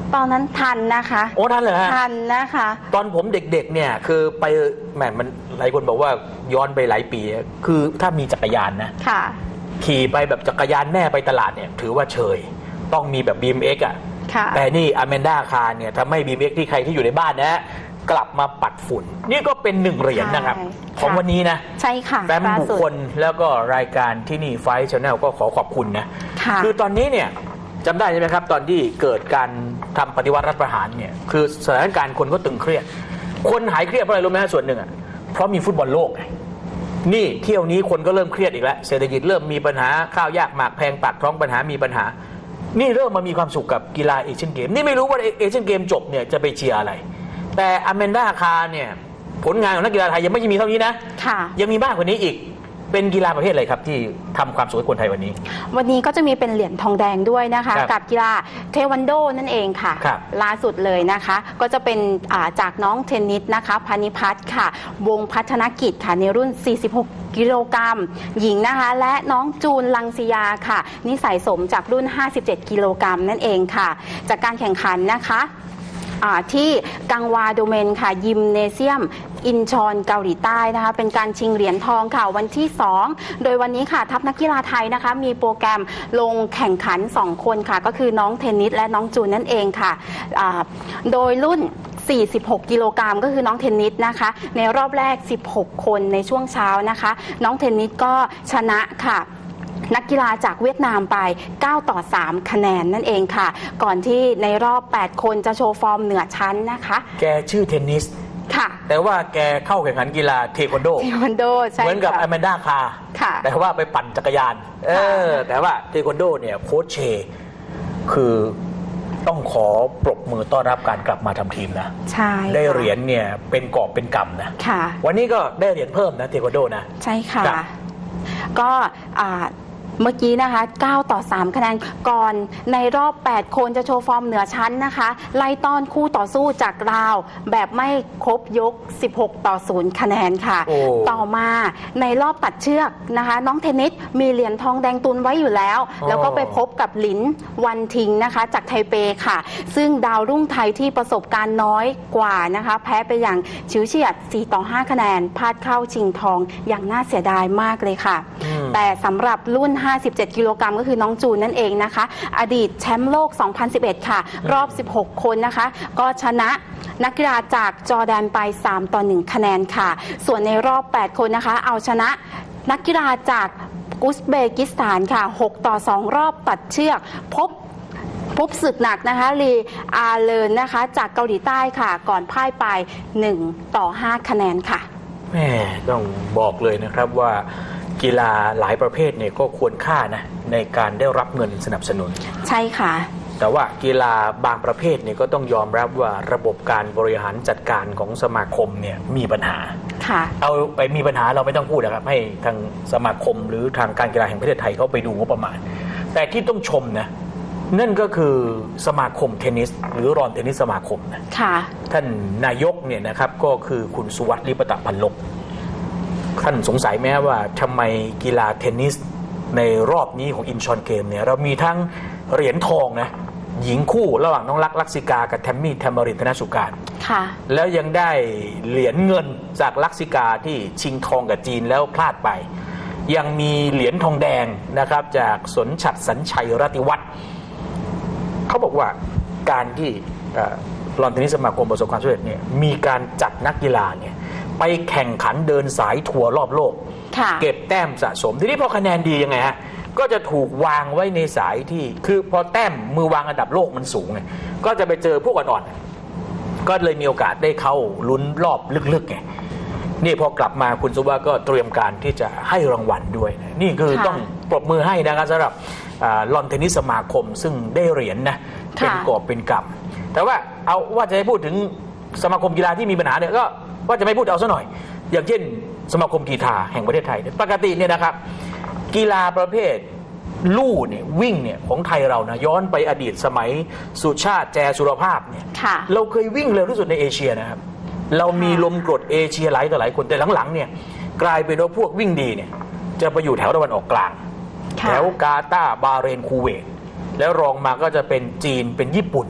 ตอนนั้นทันนะคะโอ้ทันเหรอฮะทันนะคะตอนผมเด็กๆเนี่ยคือไปแหมมันหลายคนบอกว่าย้อนไปหลายปีคือถ้ามีจักรยานนะค่ะขี่ไปแบบจักรยานแม่ไปตลาดเนี่ยถือว่าเชยต้องมีแบบ บี เอ็ม เอ็กซ์ อ่ะค่ะแต่นี่อแมนด้าคาร์เนี่ยทำให้ บี เอ็ม เอ็กซ์ ที่ใครที่อยู่ในบ้านนะกลับมาปัดฝุ่นนี่ก็เป็นหนึ่งเหรียญนะครับใช่ของค่ะวันนี้นะใช่ค่ะแฟมล่าบุคสุดคลแล้วก็รายการที่นี่ไฟท์ชาแนลก็ขอขอบคุณนะค่ะคือตอนนี้เนี่ยจำได้ใช่ไหมครับ ตอนที่เกิดการทำปฏิวัติรัฐประหารเนี่ยคือสถานการณ์คนก็ตึงเครียด คนหายเครียดเพราะอะไรรู้ไหมฮะส่วนหนึ่งอ่ะเพราะมีฟุตบอลโลกไงนี่เที่ยวนี้คนก็เริ่มเครียดอีกแล้วเศรษฐกิจเริ่มมีปัญหาข้าวยากหมากแพงปากท้องปัญหามีปัญหา นี่เริ่มมามีความสุขกับกีฬาเอเชียนเกมนี่ไม่รู้ว่าเอเชียนเกมจบเนี่ยจะไปเชียร์อะไร แต่อแมนด้าคาร์เนี่ยผลงานของนักกีฬาไทยยังไม่มีเท่านี้นะค่ะยังมีมากกว่านี้อีกเป็นกีฬาประเภทอะไรครับที่ทำความสุขให้คนไทยวันนี้วันนี้ก็จะมีเป็นเหรียญทองแดงด้วยนะคะครับกับกีฬาเทควันโดนั่นเองค่ะครับล่าสุดเลยนะคะ ก็จะเป็นอ่าจากน้องเทนนิสนะคะพานิพัฒน์ค่ะ วงพัฒนกิจค่ะในรุ่น สี่สิบหก กิโลกรัมหญิงนะคะ และน้องจูนลังสิยาค่ะ นิสัยสมจากรุ่น ห้าสิบเจ็ด กิโลกรัมนั่นเองค่ะ จากการแข่งขันนะคะอ่าที่กังวาโดเมนค่ะยิมเนเซียมอินชอนเกาหลีใต้นะคะเป็นการชิงเหรียญทองค่ะวันที่สองโดยวันนี้ค่ะทัพนักกีฬาไทยนะคะมีโปรแกรมลงแข่งขันสองคนค่ะก็คือน้องเทนนิสและน้องจูนนั่นเองค่ะอ่าโดยรุ่น สี่สิบหก กิโลกรัมก็คือน้องเทนนิสนะคะในรอบแรก สิบหก คนในช่วงเช้านะคะน้องเทนนิสก็ชนะค่ะนักกีฬาจากเวียดนามไป เก้าต่อสาม คะแนนนั่นเองค่ะ ก่อนที่ในรอบ แปด คนจะโชว์ฟอร์มเหนือชั้นนะคะแกชื่อเทนนิสค่ะแต่ว่าแกเข้าแข่งขันกีฬาเทควันโดเทควันโดใช่เหมือนกับค่ะอแมนด้าคาร์ค่ะแต่ว่าไปปั่นจักรยาน เออ แต่ว่าเทควันโดเนี่ยโค้ชเชคือต้องขอปรบมือต้อนรับการกลับมาทำทีมนะใช่ได้ค่ะเหรียญเนี่ยเป็นกอบเป็นกำนะค่ะวันนี้ก็ได้เหรียญเพิ่มนะเทควันโดนะใช่ค่ะครับก็อ่าเมื่อกี้นะคะ เก้าต่อสาม คะแนนก่อนในรอบ แปด คนจะโชว์ฟอร์มเหนือชั้นนะคะ ไล่ต้อนคู่ต่อสู้จากลาว แบบไม่ครบยก สิบหก ต่อ ศูนย์ คะแนนค่ะโอ้ต่อมาในรอบตัดเชือกนะคะ น้องเทนนิสมีเหรียญทองแดงตุนไว้อยู่แล้ว แล้วก็ไปพบกับหลินวันทิงนะคะ จากไทเปค่ะ ซึ่งดาวรุ่งไทยที่ประสบการณ์น้อยกว่านะคะ แพ้ไปอย่างฉิวเฉียด สี่ต่อห้า คะแนนพลาดเข้าชิงทองอย่างน่าเสียดายมากเลยค่ะอืมแต่สำหรับรุ่น ห้าสิบเจ็ด กิโลกรัมก็คือน้องจูนนั่นเองนะคะ อดีตแชมป์โลก สองพันสิบเอ็ด ค่ะ รอบ สิบหก คนนะคะ ก็ชนะนักกีฬาจากจอร์แดนไป สาม ต่อ หนึ่ง คะแนนค่ะ ส่วนในรอบ แปด คนนะคะ เอาชนะนักกีฬาจากอุซเบกิสถานค่ะ หก ต่อ สอง รอบตัดเชือก พบพบศึกหนักนะคะลีอาเลนนะคะ จากเกาหลีใต้ค่ะ ก่อนพ่ายไป หนึ่ง ต่อ ห้า คะแนนค่ะแม่ต้องบอกเลยนะครับว่ากีฬาหลายประเภทเนี่ยก็ควรค่านะในการได้รับเงินสนับสนุนใช่ค่ะแต่ว่ากีฬาบางประเภทเนี่ยก็ต้องยอมรับว่าระบบการบริหารจัดการของสมาคมเนี่ยมีปัญหาค่ะเอาไปมีปัญหาเราไม่ต้องพูดนะครับให้ทางสมาคมหรือทางการกีฬาแห่งประเทศไทยเขาไปดูงบประมาณ แต่ที่ต้องชมนะนั่นก็คือสมาคมเทนนิส หรือรอนเทนนิสสมาคมนะค่ะท่านนายกเนี่ยนะครับก็คือคุณสุวัสดิ์ลิปตะพันลบท่านสงสัยไหมว่าทำไมกีฬาเทนนิสในรอบนี้ของอินชอนเกมเนี่ยเรามีทั้งเหรียญทองนะหญิงคู่ระหว่างน้องลักษณ์ลักษิกากับแทมมี่แทมมารินธนสุการค่ะแล้วยังได้เหรียญเงินจากลักษิกาที่ชิงทองกับจีนแล้วพลาดไป ยังมีเหรียญทองแดงนะครับจากสนฉัตรสัญชัยรติวัฒน์เขาบอกว่าการที่ลอนเทนนิสสมาคมประสบความสำเร็จเนี่ยมีการจัดนักกีฬาเนี่ยไปแข่งขันเดินสายทัวร์รอบโลกค่ะเก็บแต้มสะสมทีนี้พอคะแนนดียังไงฮะก็จะถูกวางไว้ในสายที่คือพอแต้มมือวางอันดับโลกมันสูงไงก็จะไปเจอพวกอ่อนๆก็เลยมีโอกาสได้เข้าลุ้นรอบลึกๆไงนี่พอกลับมาคุณสุวัสดิ์ก็เตรียมการที่จะให้รางวัลด้วยนะนี่คือต้องปรบมือให้นะครับสำหรับลอนเทนนิสสมาคมซึ่งได้เหรียญนะเป็นกอบเป็นกำแต่ว่าเอาว่าจะให้พูดถึงสมาคมกีฬาที่มีปัญหาเนี่ยก็ว่าจะไม่พูดเอาซะหน่อยอย่างเช่นสมาคมกีฬาแห่งประเทศไทยปกติเนี่ยนะครับกีฬาประเภทลู่เนี่ยวิ่งเนี่ยของไทยเรานะย้อนไปอดีตสมัยสุชาติแจสุรภาพเนี่ยเราเคยวิ่งเร็วที่สุดในเอเชียนะครับเรามีลมกรดเอเชียหลายต่อหลายคนแต่หลังๆเนี่ยกลายเป็นว่าพวกวิ่งดีเนี่ยจะไปอยู่แถวตะวันออกกลางแถวกาตาร์บาห์เรนคูเวตแล้วรองมาก็จะเป็นจีนเป็นญี่ปุ่น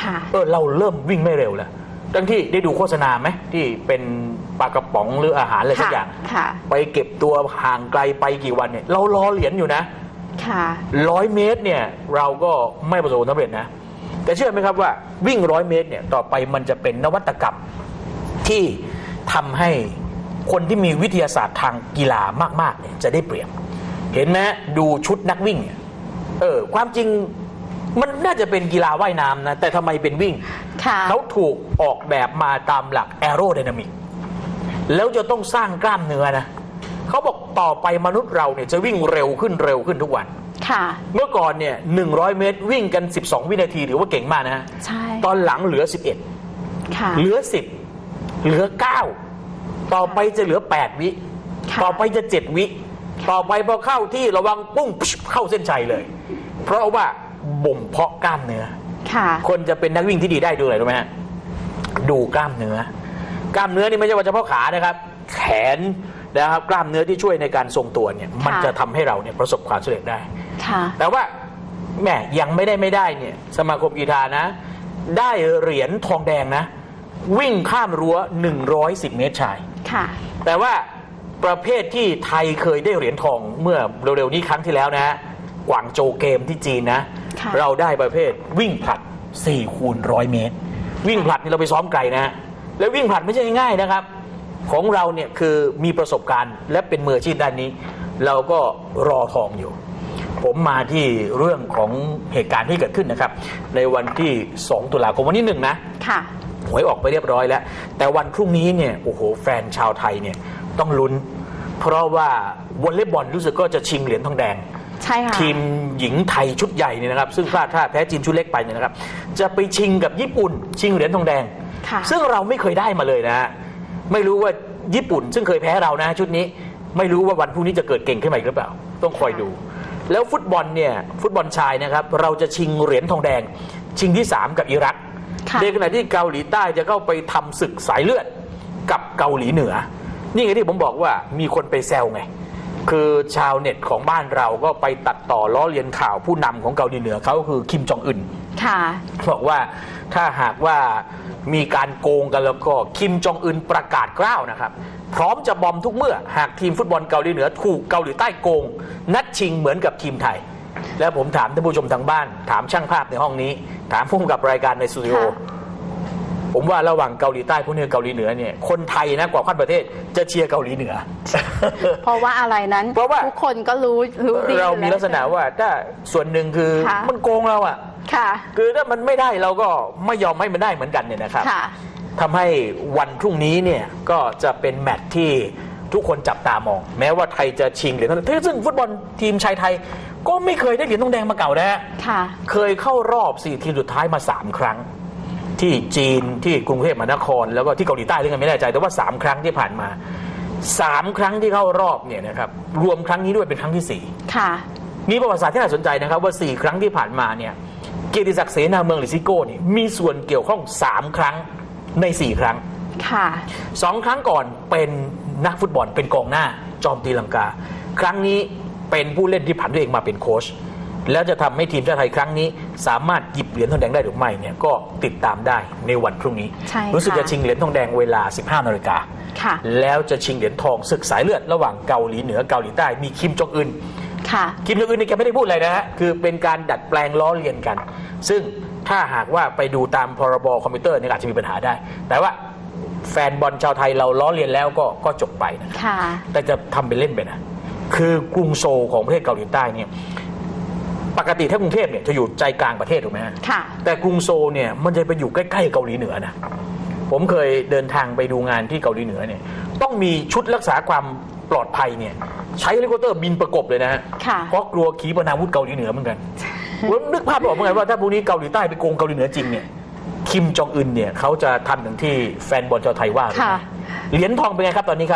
ค่ะเออเราเริ่มวิ่งไม่เร็วแล้วทั้งที่ได้ดูโฆษณาไหมที่เป็นปลากระป๋องหรืออาหารอะไรสักอย่างค่ะไปเก็บตัวห่างไกลไปกี่วันเนี่ยเรารอเหรียญอยู่นะค่ะร้อยเมตรเนี่ยเราก็ไม่ประสบความสำเร็จนะแต่เชื่อไหมครับว่าวิ่งร้อยเมตรเนี่ยต่อไปมันจะเป็นนวัตกรรมที่ทำให้คนที่มีวิทยาศาสตร์ทางกีฬามากๆเนี่ยจะได้เปรียบเห็นไหมดูชุดนักวิ่งเนี่ยเออความจริงมันน่าจะเป็นกีฬาว่ายน้ำนะแต่ทำไมเป็นวิ่งค่ะเขาถูกออกแบบมาตามหลักแอโรไดนามิกแล้วจะต้องสร้างกล้ามเนื้อนะเขาบอกต่อไปมนุษย์เราเนี่ยจะวิ่งเร็วขึ้นเร็วขึ้นทุกวันค่ะเมื่อก่อนเนี่ยหนึ่งร้อยเมตรวิ่งกันสิบสองวินาทีถือว่าเก่งมากนะใช่ตอนหลังเหลือสิบเอ็ดค่ะเหลือสิบเหลือเก้าต่อไปจะเหลือแปดวิค่ะต่อไปจะเจ็ดวิต่อไปพอเข้าที่ระวังปุ้งเข้าเส้นชัยเลย เพราะว่าบ่มเพาะกล้ามเนื้อค่ะคนจะเป็นนักวิ่งที่ดีได้ดูอะไรรู้ไหมฮะดูกล้ามเนื้อกล้ามเนื้อนี่ไม่ใช่ว่าเฉพาะขานะครับ แขนนะครับกล้ามเนื้อที่ช่วยในการทรงตัวเนี่ยมันจะทำให้เราเนี่ยประสบความสำเร็จได้ค่ะแต่ว่าแหมยังไม่ได้ไม่ได้เนี่ยสมาคมกีฬานะ ได้เหรียญทองแดงนะ วิ่งข้ามรั้วหนึ่งร้อยสิบเมตรชายค่ะแต่ว่าประเภทที่ไทยเคยได้เหรียญทองเมื่อเร็วๆนี้ครั้งที่แล้วนะฮะกวางโจวเกมที่จีนนะค่ะเราได้ประเภทวิ่งผลัดสี่คูณร้อยเมตร วิ่งผลัดนี่เราไปซ้อมไกลนะ แล้ววิ่งผลัดไม่ใช่ง่ายๆนะครับ ของเราเนี่ยคือมีประสบการณ์และเป็นมืออาชีพด้านนี้ เราก็รอทองอยู่ ผมมาที่เรื่องของเหตุการณ์ที่เกิดขึ้นนะครับ ในวันที่สองตุลาคมวันที่หนึ่งนะค่ะหวยออกไปเรียบร้อยแล้ว แต่วันพรุ่งนี้เนี่ยโอ้โหแฟนชาวไทยเนี่ยต้องลุ้น เพราะว่าวอลเลย์บอลรู้สึกก็จะชิงเหรียญทองแดงใช่ค่ะทีมหญิงไทยชุดใหญ่เนี่ยนะครับซึ่งพลาดท่าแพ้จีนชุดเล็กไปเนี่ยนะครับจะไปชิงกับญี่ปุ่นชิงเหรียญทองแดงค่ะซึ่งเราไม่เคยได้มาเลยนะฮะไม่รู้ว่าญี่ปุ่นซึ่งเคยแพ้เรานะชุดนี้ไม่รู้ว่าวันพรุ่งนี้จะเกิดเก่งขึ้นมาอีกหรือเปล่าต้องคอยดู แล้วฟุตบอลเนี่ยฟุตบอลชายนะครับเราจะชิงเหรียญทองแดง ชิงที่สามกับอิรักค่ะในขณะที่เกาหลีใต้จะเข้าไปทำศึกสายเลือดกับเกาหลีเหนือ นี่ไงที่ผมบอกว่ามีคนไปแซวไงคือชาวเน็ตของบ้านเราก็ไปตัดต่อล้อเลียนข่าวผู้นำของเกาหลีเหนือเขาคือคิมจองอึนค่ะบอกว่าถ้าหากว่ามีการโกงกันแล้วก็คิมจองอึนประกาศกล้าวนะครับพร้อมจะบอมทุกเมื่อหากทีมฟุตบอลเกาหลีเหนือถูกเกาหลีใต้โกง นัดชิงเหมือนกับทีมไทย แล้วผมถามท่านผู้ชมทางบ้านถามช่างภาพในห้องนี้ ถามผู้กำกับรายการในสตูดิโอค่ะผมว่าระหว่างเกาหลีใต้พวกนี้เกาหลีเหนือเนี่ยคนไทยนะกว่าขั้นประเทศจะเชียร์เกาหลีเหนือเพราะว่าอะไรนั้นเพราะว่าทุกคนก็รู้รู้ดีเรามีลักษณะว่าถ้าส่วนหนึ่งคือค่ะมันโกงเราอะค่ะคือถ้ามันไม่ได้เราก็ไม่ยอมให้มันได้เหมือนกันเนี่ยนะครับค่ะทำให้วันพรุ่งนี้เนี่ยก็จะเป็นแมตช์ที่ทุกคนจับตามอง แม้ว่าไทยจะชิงเหรียญทองแดงซึ่งฟุตบอลทีมชายไทยก็ไม่เคยได้เหรียญทองแดงมาเก่านะฮะค่ะเคยเข้ารอบสี่ทีมสุดท้ายมาสามครั้ง ที่จีนที่กรุงเทพมหานครแล้วก็ที่เกาหลีใต้เรื่องกันไม่แน่ใจแต่ว่าสามครั้งที่ผ่านมาสามครั้งที่เข้ารอบเนี่ยนะครับรวมครั้งนี้ด้วยเป็นครั้งที่สี่ค่ะมีประวัติศาสตร์ที่น่าสนใจนะครับว่าสี่ครั้งที่ผ่านมาเนี่ยเกียรติศักดิ์เสนาเมืองหรือซิโก้นี่มีส่วนเกี่ยวข้องสามครั้งในสี่ครั้งค่ะสองครั้งก่อนเป็นนักฟุตบอลเป็นกองหน้าจอมตีลังกา ครั้งนี้เป็นผู้เล่นที่ผันตัวเองมาเป็นโค้ชแล้วจะทำให้ทีมชาติไทยครั้งนี้สามารถหยิบเหรียญทองแดงได้หรือไม่เนี่ยก็ติดตามได้ในวันพรุ่งนี้ใช่ค่ะรู้สึกจะชิงเหรียญทองแดงเวลา สิบห้านาฬิกาค่ะแล้วจะชิงเหรียญทองศึกสายเลือดระหว่างเกาหลีเหนือเกาหลีใต้มีคิมจองอึนค่ะคิมจองอึนนี่แกไม่ได้พูดอะไรนะฮะคือเป็นการดัดแปลงล้อเลียนกัน ซึ่งถ้าหากว่าไปดูตามพรบคอมพิวเตอร์เนี่ยอาจจะมีปัญหาได้ แต่ว่าแฟนบอลชาวไทยเราล้อเลียนแล้วก็ก็จบไปนะค่ะแต่จะทำเป็นเล่นไปนะคือกรุงโซลของประเทศเกาหลีใต้เนี่ยปกติถ้ากรุงเทพเนี่ยจะอยู่ใจกลางประเทศถูกไหมฮะค่ะแต่กรุงโซลเนี่ยมันจะไปอยู่ใกล้ๆเกาหลีเหนือนะผมเคยเดินทางไปดูงานที่เกาหลีเหนือเนี่ยต้องมีชุดรักษาความปลอดภัยเนี่ยใช้เฮลิคอปเตอร์บินประกบเลยนะฮะค่ะเพราะกลัวขีปนาวุธเกาหลีเหนือเหมือนกัน ผมนึกภาพออกเหมือนกันว่าถ้าพรุ่งนี้เกาหลีใต้ไปโกงเกาหลีเหนือจริงเนี่ยคิมจองอึนเนี่ยเขาจะทำอย่างที่แฟนบอลชาวไทยว่าหรือค่ะไม่เหรียญทองเป็นไงครับตอนนี้ครับ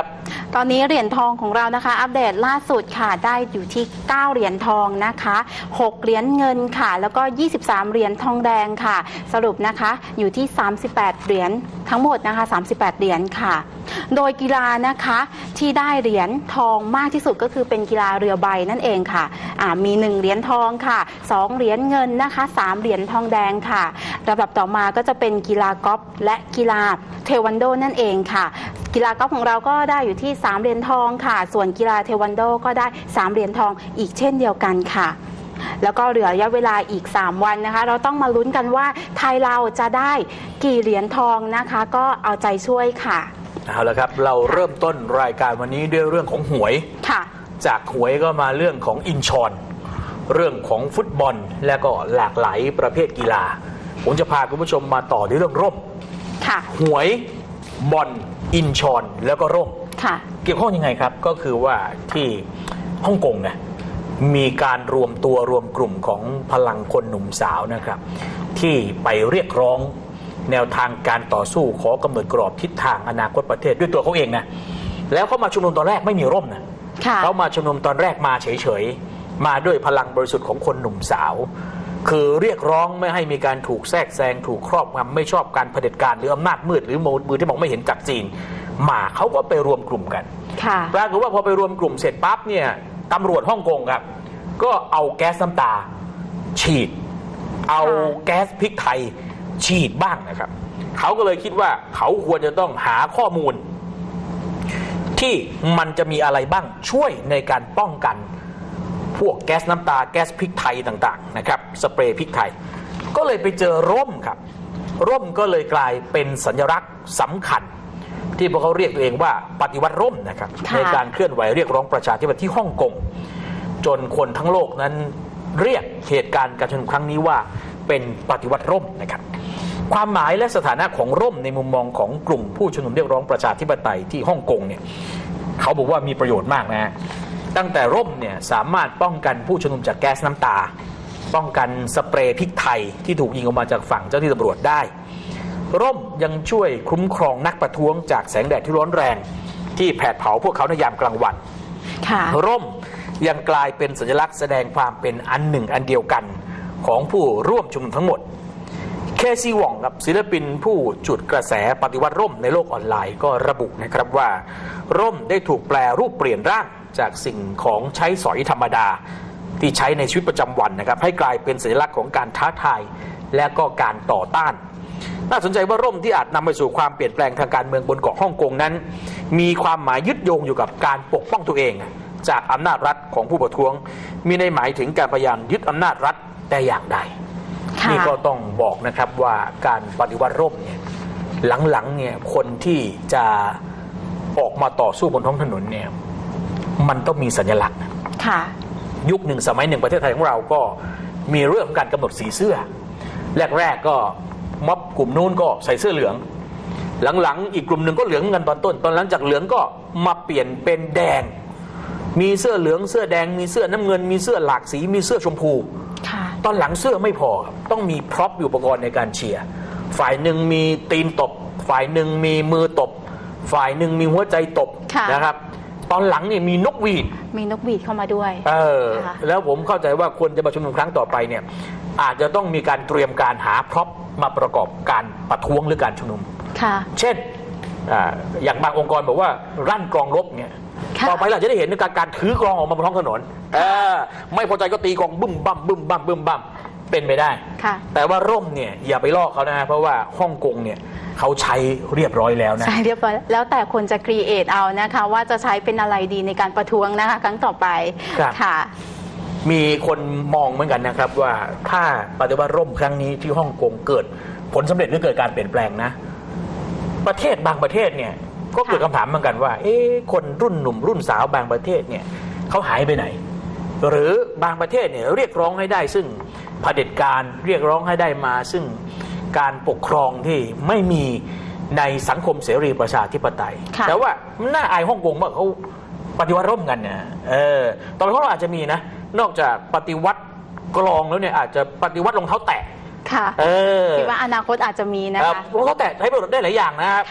ตอนนี้เหรียญทองของเรานะคะอัปเดตล่าสุดค่ะได้อยู่ที่เก้าเหรียญทองนะคะหกเหรียญเงินค่ะแล้วก็ยี่สิบสามเหรียญทองแดงค่ะสรุปนะคะอยู่ที่สามสิบแปดเหรียญทั้งหมดนะคะสามสิบแปดเหรียญค่ะโดยกีฬานะคะที่ได้เหรียญทองมากที่สุดก็คือเป็นกีฬาเรือใบนั่นเองค่ะอ่ามีหนึ่งเหรียญทองค่ะสองเหรียญเงินนะคะสามเหรียญทองแดงค่ะลำดับต่อมาก็จะเป็นกีฬากอล์ฟและกีฬาเทควันโดนั่นเองค่ะกีฬากอล์ฟของเราก็ได้อยู่ที่สามเหรียญทองค่ะส่วนกีฬาเทควันโดก็ได้สามเหรียญทองอีกเช่นเดียวกันค่ะแล้วก็เหลือระยะเวลาอีกสามวันนะคะเราต้องมาลุ้นกันว่าไทยเราจะได้กี่เหรียญทองนะคะก็เอาใจช่วยค่ะเอาละครับเราเริ่มต้นรายการวันนี้ด้วยเรื่องของหวยค่ะจากหวยก็มาเรื่องของอินชอนเรื่องของฟุตบอลและก็หลากหลายประเภทกีฬาผมจะพาคุณผู้ชมมาต่อที่เรื่องร่มค่ะหวยบอลอินชอนแล้วก็ร่มค่ะเกี่ยวข้องยังไงครับก็คือว่าที่ฮ่องกงเนี่ยมีการรวมตัวรวมกลุ่มของพลังคนหนุ่มสาวนะครับที่ไปเรียกร้องแนวทางการต่อสู้ขอกำหนดกรอบทิศทางอนาคตประเทศด้วยตัวเขาเองนะแล้วเขามาชุมนุมตอนแรกไม่มีร่มนะเขามาชุมนุมตอนแรกมาเฉยๆมาด้วยพลังบริสุทธิ์ของคนหนุ่มสาวคือเรียกร้องไม่ให้มีการถูกแทรกแซงถูกครอบงำไม่ชอบการเผด็จการหรืออำนาจมืดหรือมือที่มองไม่เห็นจากจีนมาเขาก็ไปรวมกลุ่มกันปรากฏว่าพอไปรวมกลุ่มเสร็จปั๊บเนี่ยตำรวจฮ่องกงครับก็เอาแก๊สน้ำตาฉีดเอาแก๊สพริกไทยฉีดบ้างนะครับเขาก็เลยคิดว่าเขาควรจะต้องหาข้อมูลที่มันจะมีอะไรบ้างช่วยในการป้องกันพวกแก๊สน้ำตาแก๊สพริกไทยต่างๆนะครับสเปรย์พริกไทยก็เลยไปเจอร่มครับร่มก็เลยกลายเป็นสัญลักษณ์สำคัญที่พวกเขาเรียกตัวเองว่าปฏิวัติร่มนะครับในการเคลื่อนไหวเรียกร้องประชาธิปไตยที่ฮ่องกงจนคนทั้งโลกนั้นเรียกเหตุการณ์การชุมนุมครั้งนี้ว่าเป็นปฏิวัติร่มนะครับความหมายและสถานะของร่มในมุมมองของกลุ่มผู้ชุมนุมเรียกร้องประชาธิปไตยที่ฮ่องกงเนี่ยเขาบอกว่ามีประโยชน์มากนะตั้งแต่ร่มเนี่ยสามารถป้องกันผู้ชุมนุมจากแก๊สน้ำตาป้องกันสเปรย์พริกไทยที่ถูกยิงออกมาจากฝั่งเจ้าหน้าที่ตำรวจได้ร่มยังช่วยคุ้มครองนักประท้วงจากแสงแดดที่ร้อนแรงที่แผดเผาพวกเขาในยามกลางวันร่มยังกลายเป็นสัญลักษณ์แสดงความเป็นอันหนึ่งอันเดียวกันของผู้ร่วมชุมนุมทั้งหมดเคซีหว่องกับศิลปินผู้จุดกระแสปฏิวัติร่มในโลกออนไลน์ก็ระบุนะครับว่าร่มได้ถูกแปลรูปเปลี่ยนร่างจากสิ่งของใช้สอยธรรมดาที่ใช้ในชีวิตประจำวันนะครับให้กลายเป็นสัญลักษณ์ของการท้าทายและก็การต่อต้านน่าสนใจว่าร่มที่อาจนำไปสู่ความเปลี่ยนแปลงทางการเมืองบนเกาะฮ่องกงนั้นมีความหมายยึดโยงอยู่กับการปกป้องตัวเองจากอำนาจรัฐของผู้ประท้วงมีในหมายถึงการพยายามยึดอำนาจรัฐแต่อย่างใดนี่ก็ต้องบอกนะครับว่าการปฏิวัติร่มเนี่ยหลังๆเนี่ยคนที่จะออกมาต่อสู้บนท้องถนนเนี่ยมันต้องมีสัญลักษณ์ค่ะยุคหนึ่งสมัยหนึ่งประเทศไทยของเราก็มีเรื่องของการกำหนดสีเสื้อแรกๆก็ม็อบกลุ่มนู้นก็ใส่เสื้อเหลืองหลังๆอีกกลุ่มหนึ่งก็เหลืองกันตอนต้นตอนหลังจากเหลืองก็มาเปลี่ยนเป็นแดงมีเสื้อเหลืองเสื้อแดงมีเสื้อน้ำเงินมีเสื้อหลากสีมีเสื้อชมพูตอนหลังเสื้อไม่พอต้องมีพร็อพอุปกรณ์ในการเชียร์ฝ่ายหนึ่งมีตีนตบฝ่ายหนึ่งมีมือตบฝ่ายหนึ่งมีหัวใจตบนะครับตอนหลังเนี่ยมีนกหวีดมีนกหวีดเข้ามาด้วยเออแล้วผมเข้าใจว่าคนจะมาชุมนุมครั้งต่อไปเนี่ยอาจจะต้องมีการเตรียมการหาพร็อพมาประกอบการประท้วงหรือการชุมนุมเช่นอย่างบางองค์กรบอกว่ารั่นกลองรบเนี่ยต่อไปเราจะได้เห็นการการถือกลองออกมาบนท้องถนนไม่พอใจก็ตีกลองบึ้มบั่มบึ้มบั่มบึ้มบั่มเป็นไปได้แต่ว่าร่มเนี่ยอย่าไปลอกเขานะเพราะว่าฮ่องกงเนี่ยเขาใช้เรียบร้อยแล้วนะใช่เรียบร้อยแล้วแต่คนจะครีเอทเอานะคะว่าจะใช้เป็นอะไรดีในการประท้วงนะคะครั้งต่อไปค่ะมีคนมองเหมือนกันนะครับว่าถ้าปฏิวัติร่มครั้งนี้ที่ฮ่องกงเกิดผลสำเร็จหรือเกิดการเปลี่ยนแปลงนะประเทศบางประเทศเนี่ยก็เกิดคำถามเหมือนกันว่าเอ๊ะคนรุ่นหนุ่มรุ่นสาวบางประเทศเนี่ยเขาหายไปไหนหรือบางประเทศเนี่ยเรียกร้องให้ได้ซึ่งเผด็จการเรียกร้องให้ได้มาซึ่งการปกครองที่ไม่มีในสังคมเสรีประชาธิปไตยแต่ว่าน่าอายฮ่องกงว่าเขาปฏิวัติร่วมกันเนี่ยเออตอนนี้เขาอาจจะมีนะนอกจากปฏิวัติกลองแล้วเนี่ยอาจจะปฏิวัติรองเท้าแตะค่ะคิดว่าอนาคตอาจจะมีนะคะรองเท้าแตะให้ประโยชน์ได้หลายอย่างนะครับ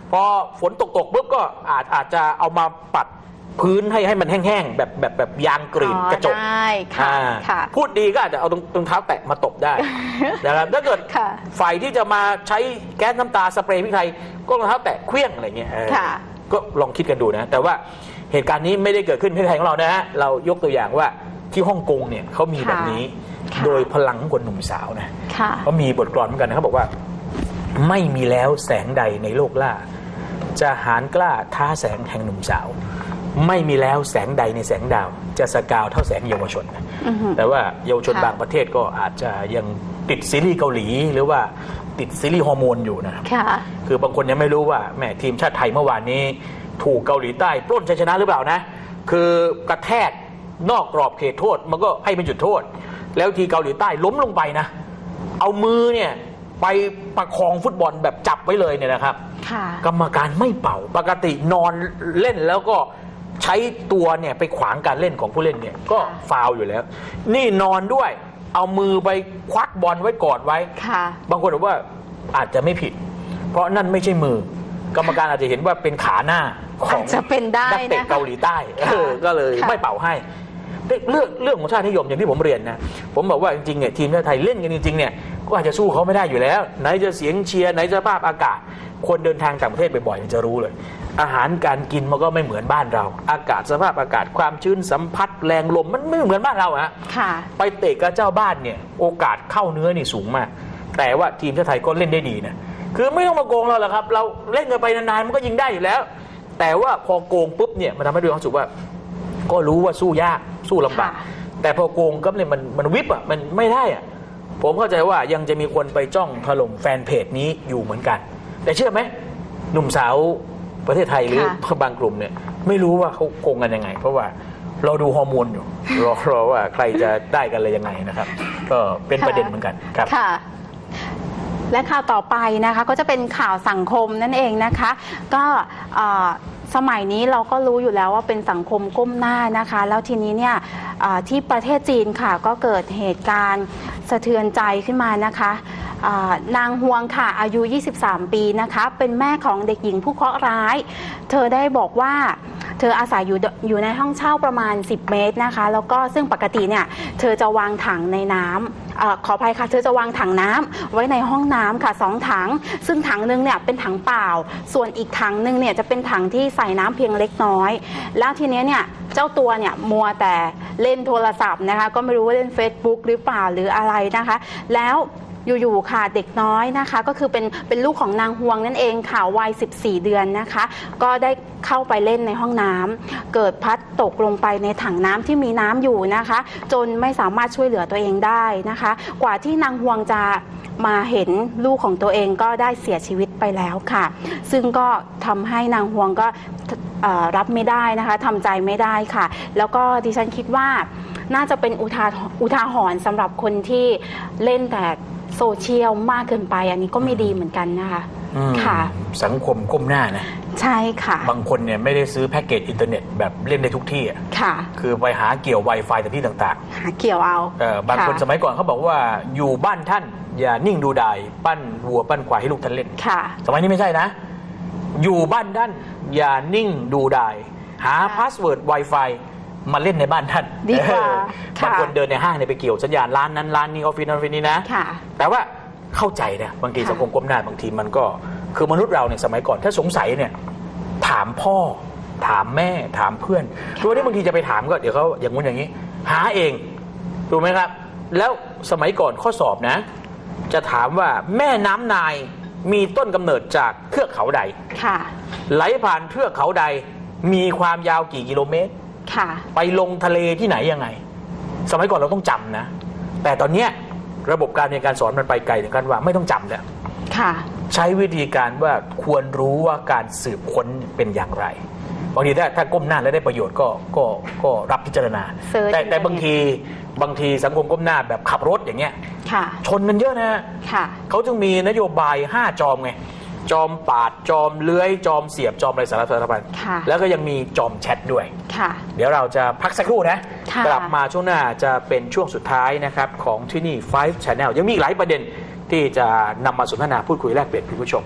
พอฝนตกตกปุ๊บก็อาจอาจจะเอามาปัดพื้นให้ให้มันแห้งๆแบบแบบแบบยางกรีดกระจกได้ค่ะค่ะพูดดีก็อาจจะเอาตรงเท้าแตะมาตบได้ นะครับถ้าเกิดฝ่ายที่จะมาใช้แก๊สน้ำตาสเปรย์พริกไทยก็รองเท้าแตะเคลี้ยงอะไรเงี้ยก็ลองคิดกันดูนะแต่ว่าเหตุการณ์นี้ไม่ได้เกิดขึ้นที่ไทยของเรานะฮะเรายกตัวอย่างว่าที่ฮ่องกงเนี่ยเขามีแบบนี้โดยพลังของคนหนุ่มสาวนะเขามีบทกลอนเหมือนกันนะเขาบอกว่าไม่มีแล้วแสงใดในโลกล่าจะหารกล้าท้าแสงแห่งหนุ่มสาวไม่มีแล้วแสงใดในแสงดาวจะสกาวเท่าแสงเยาวชนนะแต่ว่าเยาวชนบางประเทศก็อาจจะยังติดซีรีส์เกาหลีหรือว่าติดซีรีส์ฮอร์โมนอยู่นะครับคือบางคนยังไม่รู้ว่าแม่ทีมชาติไทยเมื่อวานนี้ถูกเกาหลีใต้ปล้นชัยชนะหรือเปล่านะคือกระแทกนอกกรอบเขตโทษมันก็ให้เป็นจุดโทษแล้วทีเกาหลีใต้ล้มลงไปนะเอามือเนี่ยไปประคองฟุตบอลแบบจับไว้เลยเนี่ยนะครับกรรมการไม่เป่าปกตินอนเล่นแล้วก็ใช้ตัวเนี่ยไปขวางการเล่นของผู้เล่นเนี่ยก็ฟาวล์อยู่แล้วนี่นอนด้วยเอามือไปควักบอลไว้กอดไว้บางคนบอกว่าอาจจะไม่ผิดเพราะนั่นไม่ใช่มือกรรมการอาจจะเห็นว่าเป็นขาหน้าของนักเตะเกาหลีใต้ก็เลยไม่เป่าให้เรื่องเรื่องของชาตินิยมอย่างที่ผมเรียนนะผมบอกว่าจริงๆเนี่ยทีมชาติไทยเล่นกันจริงๆเนี่ยก็อาจจะสู้เขาไม่ได้อยู่แล้วไหนจะเสียงเชียร์ไหนจะสภาพอากาศคนเดินทางต่างประเทศบ่อยๆจะรู้เลยอาหารการกินมันก็ไม่เหมือนบ้านเราอากาศสภาพอากาศความชื้นสัมผัสแรงลมมันไม่เหมือนบ้านเราอะไปเตะกับเจ้าบ้านเนี่ยโอกาสเข้าเนื้อนี่สูงมากแต่ว่าทีมชาติไทยก็เล่นได้ดีนะคือไม่ต้องมาโกงเราหรอกครับเราเล่นกันไปนานๆมันก็ยิงได้อยู่แล้วแต่ว่าพอโกงปุ๊บเนี่ยมันทำให้ดูความสุขว่าก็รู้ว่าสู้ยากสู้ลำบากแต่พอโกงก็เนี่ยมันมันวิบอ่ะมันไม่ได้อ่ะผมเข้าใจว่ายังจะมีคนไปจ้องถล่มแฟนเพจนี้อยู่เหมือนกันแต่เชื่อไหมหนุ่มสาวประเทศไทยหรือบางกลุ่มเนี่ยไม่รู้ว่าเขาโกงกันยังไงเพราะว่าเราดูฮอร์โมนอยู่รอรอว่าใครจะได้กันอะไรยังไงนะครับก็เป็นประเด็นเหมือนกันครับและข่าวต่อไปนะคะก็จะเป็นข่าวสังคมนั่นเองนะคะก็สมัยนี้เราก็รู้อยู่แล้วว่าเป็นสังคมก้มหน้านะคะแล้วทีนี้เนี่ยที่ประเทศจีนค่ะก็เกิดเหตุการณ์สะเทือนใจขึ้นมานะคะนางฮวงค่ะอายุยี่สิบสามปีนะคะเป็นแม่ของเด็กหญิงผู้เคราะห์ร้ายเธอได้บอกว่าเธออาศัยอยู่อยู่ในห้องเช่าประมาณสิบเมตรนะคะแล้วก็ซึ่งปกติเนี่ยเธอจะวางถังในน้ำ อ, ขออภัยค่ะเธอจะวางถังน้ำไว้ในห้องน้ำค่ะสองถังซึ่งถังนึงเนี่ยเป็นถังเปล่าส่วนอีกถังนึงเนี่ยจะเป็นถังที่ใส่น้ำเพียงเล็กน้อยแล้วทีนี้เนี่ยเจ้าตัวเนี่ยมัวแต่เล่นโทรศัพท์นะคะก็ไม่รู้ว่าเล่น Facebook หรือเปล่าหรืออะไรนะคะแล้วอยู่ๆค่ะเด็กน้อยนะคะก็คือเป็นเป็นลูกของนางฮวงนั่นเองค่ะวัยสิบสี่เดือนนะคะก็ได้เข้าไปเล่นในห้องน้ำเกิดพลัดตกลงไปในถังน้ำที่มีน้ำอยู่นะคะจนไม่สามารถช่วยเหลือตัวเองได้นะคะกว่าที่นางฮวงจะมาเห็นลูกของตัวเองก็ได้เสียชีวิตไปแล้วค่ะซึ่งก็ทำให้นางฮวงก็รับไม่ได้นะคะทำใจไม่ได้ค่ะแล้วก็ดิฉันคิดว่าน่าจะเป็นอุทาอุทาหรณ์สำหรับคนที่เล่นแต่โซเชียลมากเกินไปอันนี้ก็ไม่ดีเหมือนกันนะคะค่ะสังคมก้มหน้านะใช่ค่ะบางคนเนี่ยไม่ได้ซื้อแพ็กเกจอินเทอร์เน็ตแบบเล่นได้ทุกที่อ่ะค่ะคือไปหาเกี่ยว Wi-Fi แต่ที่ต่างๆหาเกี่ยวเอาเออบางคนสมัยก่อนเขาบอกว่าอยู่บ้านท่านอย่านิ่งดูดายปั้นวัวปั้นควายให้ลูกท่านเล่นค่ะสมัยนี้ไม่ใช่นะอยู่บ้านท่านอย่านิ่งดูดายหาพาสเวิร์ด Wi-Fiมาเล่นในบ้านท่านดีกว่าบางคนเดินในห้างเนี่ยไปเกี่ยวสัญญาณร้านนั้นร้านนี้ออฟฟิศนั้นออฟฟิศนี้นะแต่ว่าเข้าใจนะบางทีสังคมก้มหน้าบางทีมันก็คือมนุษย์เราเนี่ยสมัยก่อนถ้าสงสัยเนี่ยถามพ่อถามแม่ถามเพื่อนตัวนี้บางทีจะไปถามก็เดี๋ยวเขาอย่างงู้นอย่างนี้หาเองถูกไหมครับแล้วสมัยก่อนข้อสอบนะจะถามว่าแม่น้ำนายมีต้นกำเนิดจากเทือกเขาใดไหลผ่านเทือกเขาใดมีความยาวกี่กิโลเมตรไปลงทะเลที่ไหนยังไงสมัยก่อนเราต้องจำนะแต่ตอนนี้ระบบการเรียนการสอนมันไปไกลถึงกันว่าไม่ต้องจำแล้วใช้วิธีการว่าควรรู้ว่าการสืบค้นเป็นอย่างไรบางทีถ้าถ้าก้มหน้าแล้วได้ประโยชน์ก็ก็ก็รับพิจารณาแต่แต่บางทีบางทีสังคมก้มหน้าแบบขับรถอย่างเงี้ยชนกันเยอะนะเขาจึงมีนโยบายห้าจอมไงจอมปาดจอมเลื้อยจอมเสียบจอมอะไรสารพัดแล้วก็ยังมีจอมแชทด้วยเดี๋ยวเราจะพักสักครู่นะกลับมาช่วงหน้าจะเป็นช่วงสุดท้ายนะครับของที่นี่ไฟว์ Channel ยังมีอีกหลายประเด็นที่จะนำมาสนทนาพูดคุยแลกเปลี่ยนคุณผู้ชม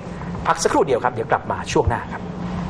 พักสักครู่เดียวครับเดี๋ยวกลับมาช่วงหน้าครับ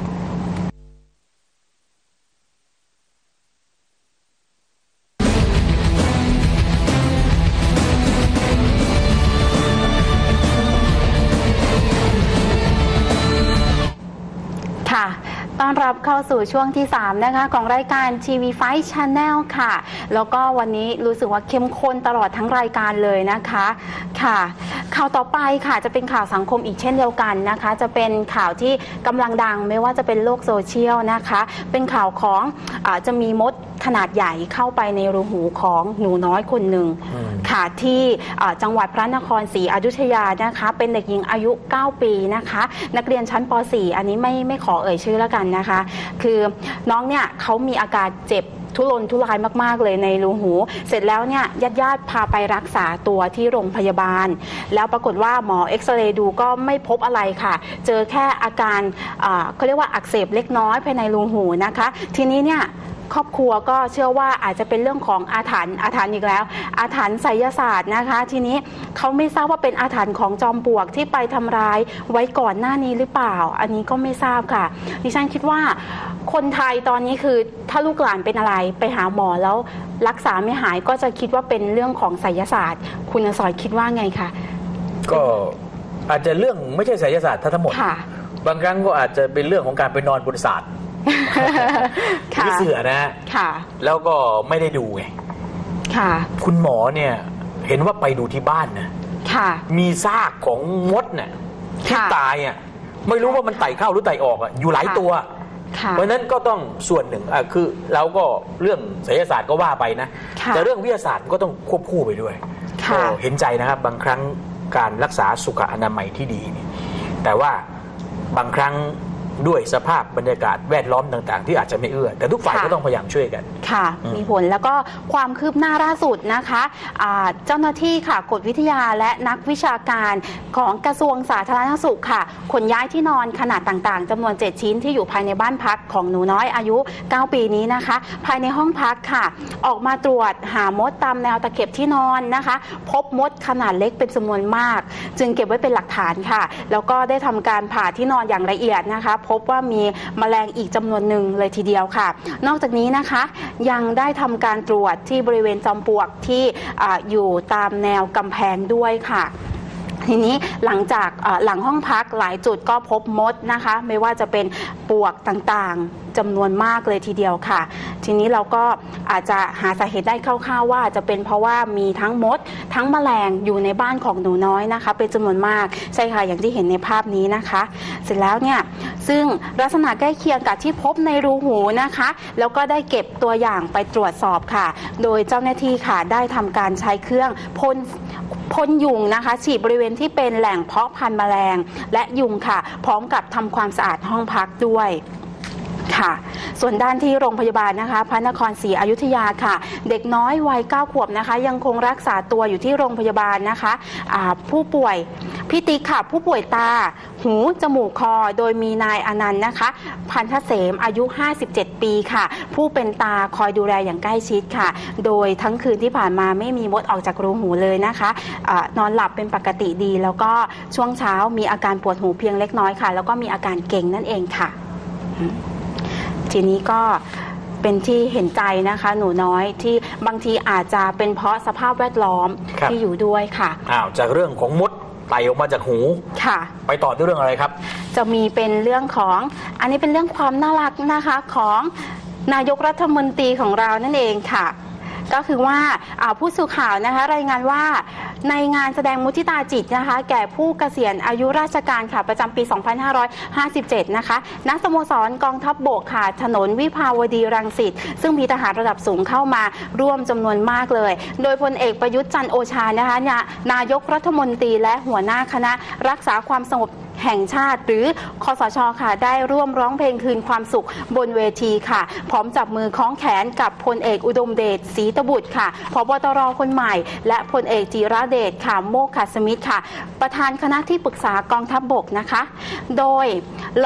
ค่ะต้อนรับเข้าสู่ช่วงที่สามนะคะของรายการ ที วี ไฟว์ Channel ค่ะแล้วก็วันนี้รู้สึกว่าเข้มข้นตลอดทั้งรายการเลยนะคะค่ะข่าวต่อไปค่ะจะเป็นข่าวสังคมอีกเช่นเดียวกันนะคะจะเป็นข่าวที่กำลังดังไม่ว่าจะเป็นโลกโซเชียลนะคะเป็นข่าวของอาจะมีมดขนาดใหญ่เข้าไปในรูหูของหนูน้อยคนหนึ่งค่ะที่จังหวัดพระนครศรีอยุธยานะคะเป็นเด็กหญิงอายุเก้าปีนะคะนักเรียนชั้นป .สี่ อันนี้ไม่ไม่ขอเอ่ยชื่อแล้วกันนะคะคือน้องเนี่ยเขามีอาการเจ็บทุรนทุรายมากๆเลยในรูหูเสร็จแล้วเนี่ยญาติญาติพาไปรักษาตัวที่โรงพยาบาลแล้วปรากฏว่าหมอเอ็กซเรย์ดูก็ไม่พบอะไรค่ะเจอแค่อาการเขาเรียกว่าอักเสบเล็กน้อยภายในรูหูนะคะทีนี้เนี่ยครอบครัวก็เชื่อว่าอาจจะเป็นเรื่องของอาถรรพ์อาถรรพ์อีกแล้วอาถรรพ์ไสยศาสตร์นะคะทีนี้เขาไม่ทราบว่าเป็นอาถรรพ์ของจอมปลวกที่ไปทำร้ายไว้ก่อนหน้านี้หรือเปล่าอันนี้ก็ไม่ทราบค่ะดิฉันคิดว่าคนไทยตอนนี้คือถ้าลูกหลานเป็นอะไรไปหาหมอแล้วรักษาไม่หายก็จะคิดว่าเป็นเรื่องของไสยศาสตร์คุณสอยคิดว่าไงคะก็อาจจะเรื่องไม่ใช่ไสยศาสตร์ทั้งหมดบางครั้งก็อาจจะเป็นเรื่องของการไปนอนบนศาสตร์ที่เสือนะแล้วก็ไม่ได้ดูไงคุณหมอเนี่ยเห็นว่าไปดูที่บ้านนะมีซากของมดเนี่ยที่ตายอ่ะไม่รู้ว่ามันไต่เข้าหรือไต่ออกอ่ะอยู่หลายตัวเพราะนั้นก็ต้องส่วนหนึ่งอ่ะคือเราก็เรื่องไสยศาสตร์ก็ว่าไปนะแต่เรื่องวิทยาศาสตร์ก็ต้องควบคู่ไปด้วยก็เห็นใจนะครับบางครั้งการรักษาสุขอนามัยที่ดีนี่แต่ว่าบางครั้งด้วยสภาพบรรยากาศแวดล้อมต่างๆที่อาจจะไม่เอื้อแต่ทุกฝ่ายก็ต้องพยายามช่วยกันค่ะมีผลแล้วก็ความคืบหน้าล่าสุดนะคะะเจ้าหน้าที่ค่ะกฎวิทยาและนักวิชาการของกระทรวงสาธารณสุขค่ะขนย้ายที่นอนขนาดต่างๆจำนวนเจ็ดชิ้นที่อยู่ภายในบ้านพักของหนูน้อยอายุเก้าปีนี้นะคะภายในห้องพักค่ะออกมาตรวจหามดตามแนวตะเข็บที่นอนนะคะพบมดขนาดเล็กเป็นจำนวนมากจึงเก็บไว้เป็นหลักฐานค่ะแล้วก็ได้ทำการผ่าที่นอนอย่างละเอียดนะคะพบว่ามีแมลงอีกจำนวนหนึ่งเลยทีเดียวค่ะนอกจากนี้นะคะยังได้ทำการตรวจที่บริเวณจอมปลวกที่ออยู่ตามแนวกำแพงด้วยค่ะทีนี้หลังจากหลังห้องพักหลายจุดก็พบมดนะคะไม่ว่าจะเป็นปลวกต่างๆจำนวนมากเลยทีเดียวค่ะทีนี้เราก็อาจจะหาสาเหตุได้คร่าวๆว่าจะเป็นเพราะว่ามีทั้งมดทั้งแมลงอยู่ในบ้านของหนูน้อยนะคะเป็นจำนวนมากใช่ค่ะอย่างที่เห็นในภาพนี้นะคะเสร็จแล้วเนี่ยซึ่งลักษณะใกล้เคียงกับที่พบในรูหูนะคะแล้วก็ได้เก็บตัวอย่างไปตรวจสอบค่ะโดยเจ้าหน้าที่ค่ะได้ทำการใช้เครื่องพ่นพ่นยุงนะคะฉีดบริเวณที่เป็นแหล่งเพาะพันธุ์แมลงและยุงค่ะพร้อมกับทำความสะอาดห้องพักด้วยค่ะส่วนด้านที่โรงพยาบาลนะคะพระนครศรีอยุธยาค่ะเด็กน้อยวัยเก้าขวบนะคะยังคงรักษาตัวอยู่ที่โรงพยาบาลนะคะผู้ป่วยพิติค่ะผู้ป่วยตาหูจมูกคอโดยมีนายอนันต์นะคะพันธเสมอายุห้าสิบเจ็ดปีค่ะผู้เป็นตาคอยดูแลอย่างใกล้ชิดค่ะโดยทั้งคืนที่ผ่านมาไม่มีมดออกจากรูหูเลยนะคะอะนอนหลับเป็นปกติดีแล้วก็ช่วงเช้ามีอาการปวดหูเพียงเล็กน้อยค่ะแล้วก็มีอาการเกร็งนั่นเองค่ะทีนี้ก็เป็นที่เห็นใจนะคะหนูน้อยที่บางทีอาจจะเป็นเพราะสภาพแวดล้อมที่อยู่ด้วยค่ะอ้าวจากเรื่องของมดไต่ออกมาจากหูค่ะไปต่อที่เรื่องอะไรครับจะมีเป็นเรื่องของอันนี้เป็นเรื่องความน่ารักนะคะของนายกรัฐมนตรีของเรานั่นเองค่ะก็คือว่าผู้สื่อข่าวนะคะรายงานว่าในงานแสดงมุทิตาจิตนะคะแก่ผู้เกษียณอายุราชการค่ะประจำปี สองพันห้าร้อยห้าสิบเจ็ด นะคะณสโมสรกองทัพบกค่ะถนนวิภาวดีรังสิตซึ่งมีทหารระดับสูงเข้ามาร่วมจำนวนมากเลยโดยพลเอกประยุทธ์จันทร์โอชานะคะนายกรัฐมนตรีและหัวหน้าคณะรักษาความสงบแห่งชาติหรือคสช.ค่ะได้ร่วมร้องเพลงคืนความสุขบนเวทีค่ะพร้อมจับมือคล้องแขนกับพลเอกอุดมเดชศรีตบุตรค่ะผบ.ตร.คนใหม่และพลเอกจิระเดชค่ะโมกขสมิทธิ์ค่ะประธานคณะที่ปรึกษากองทัพบกนะคะโดยร้อง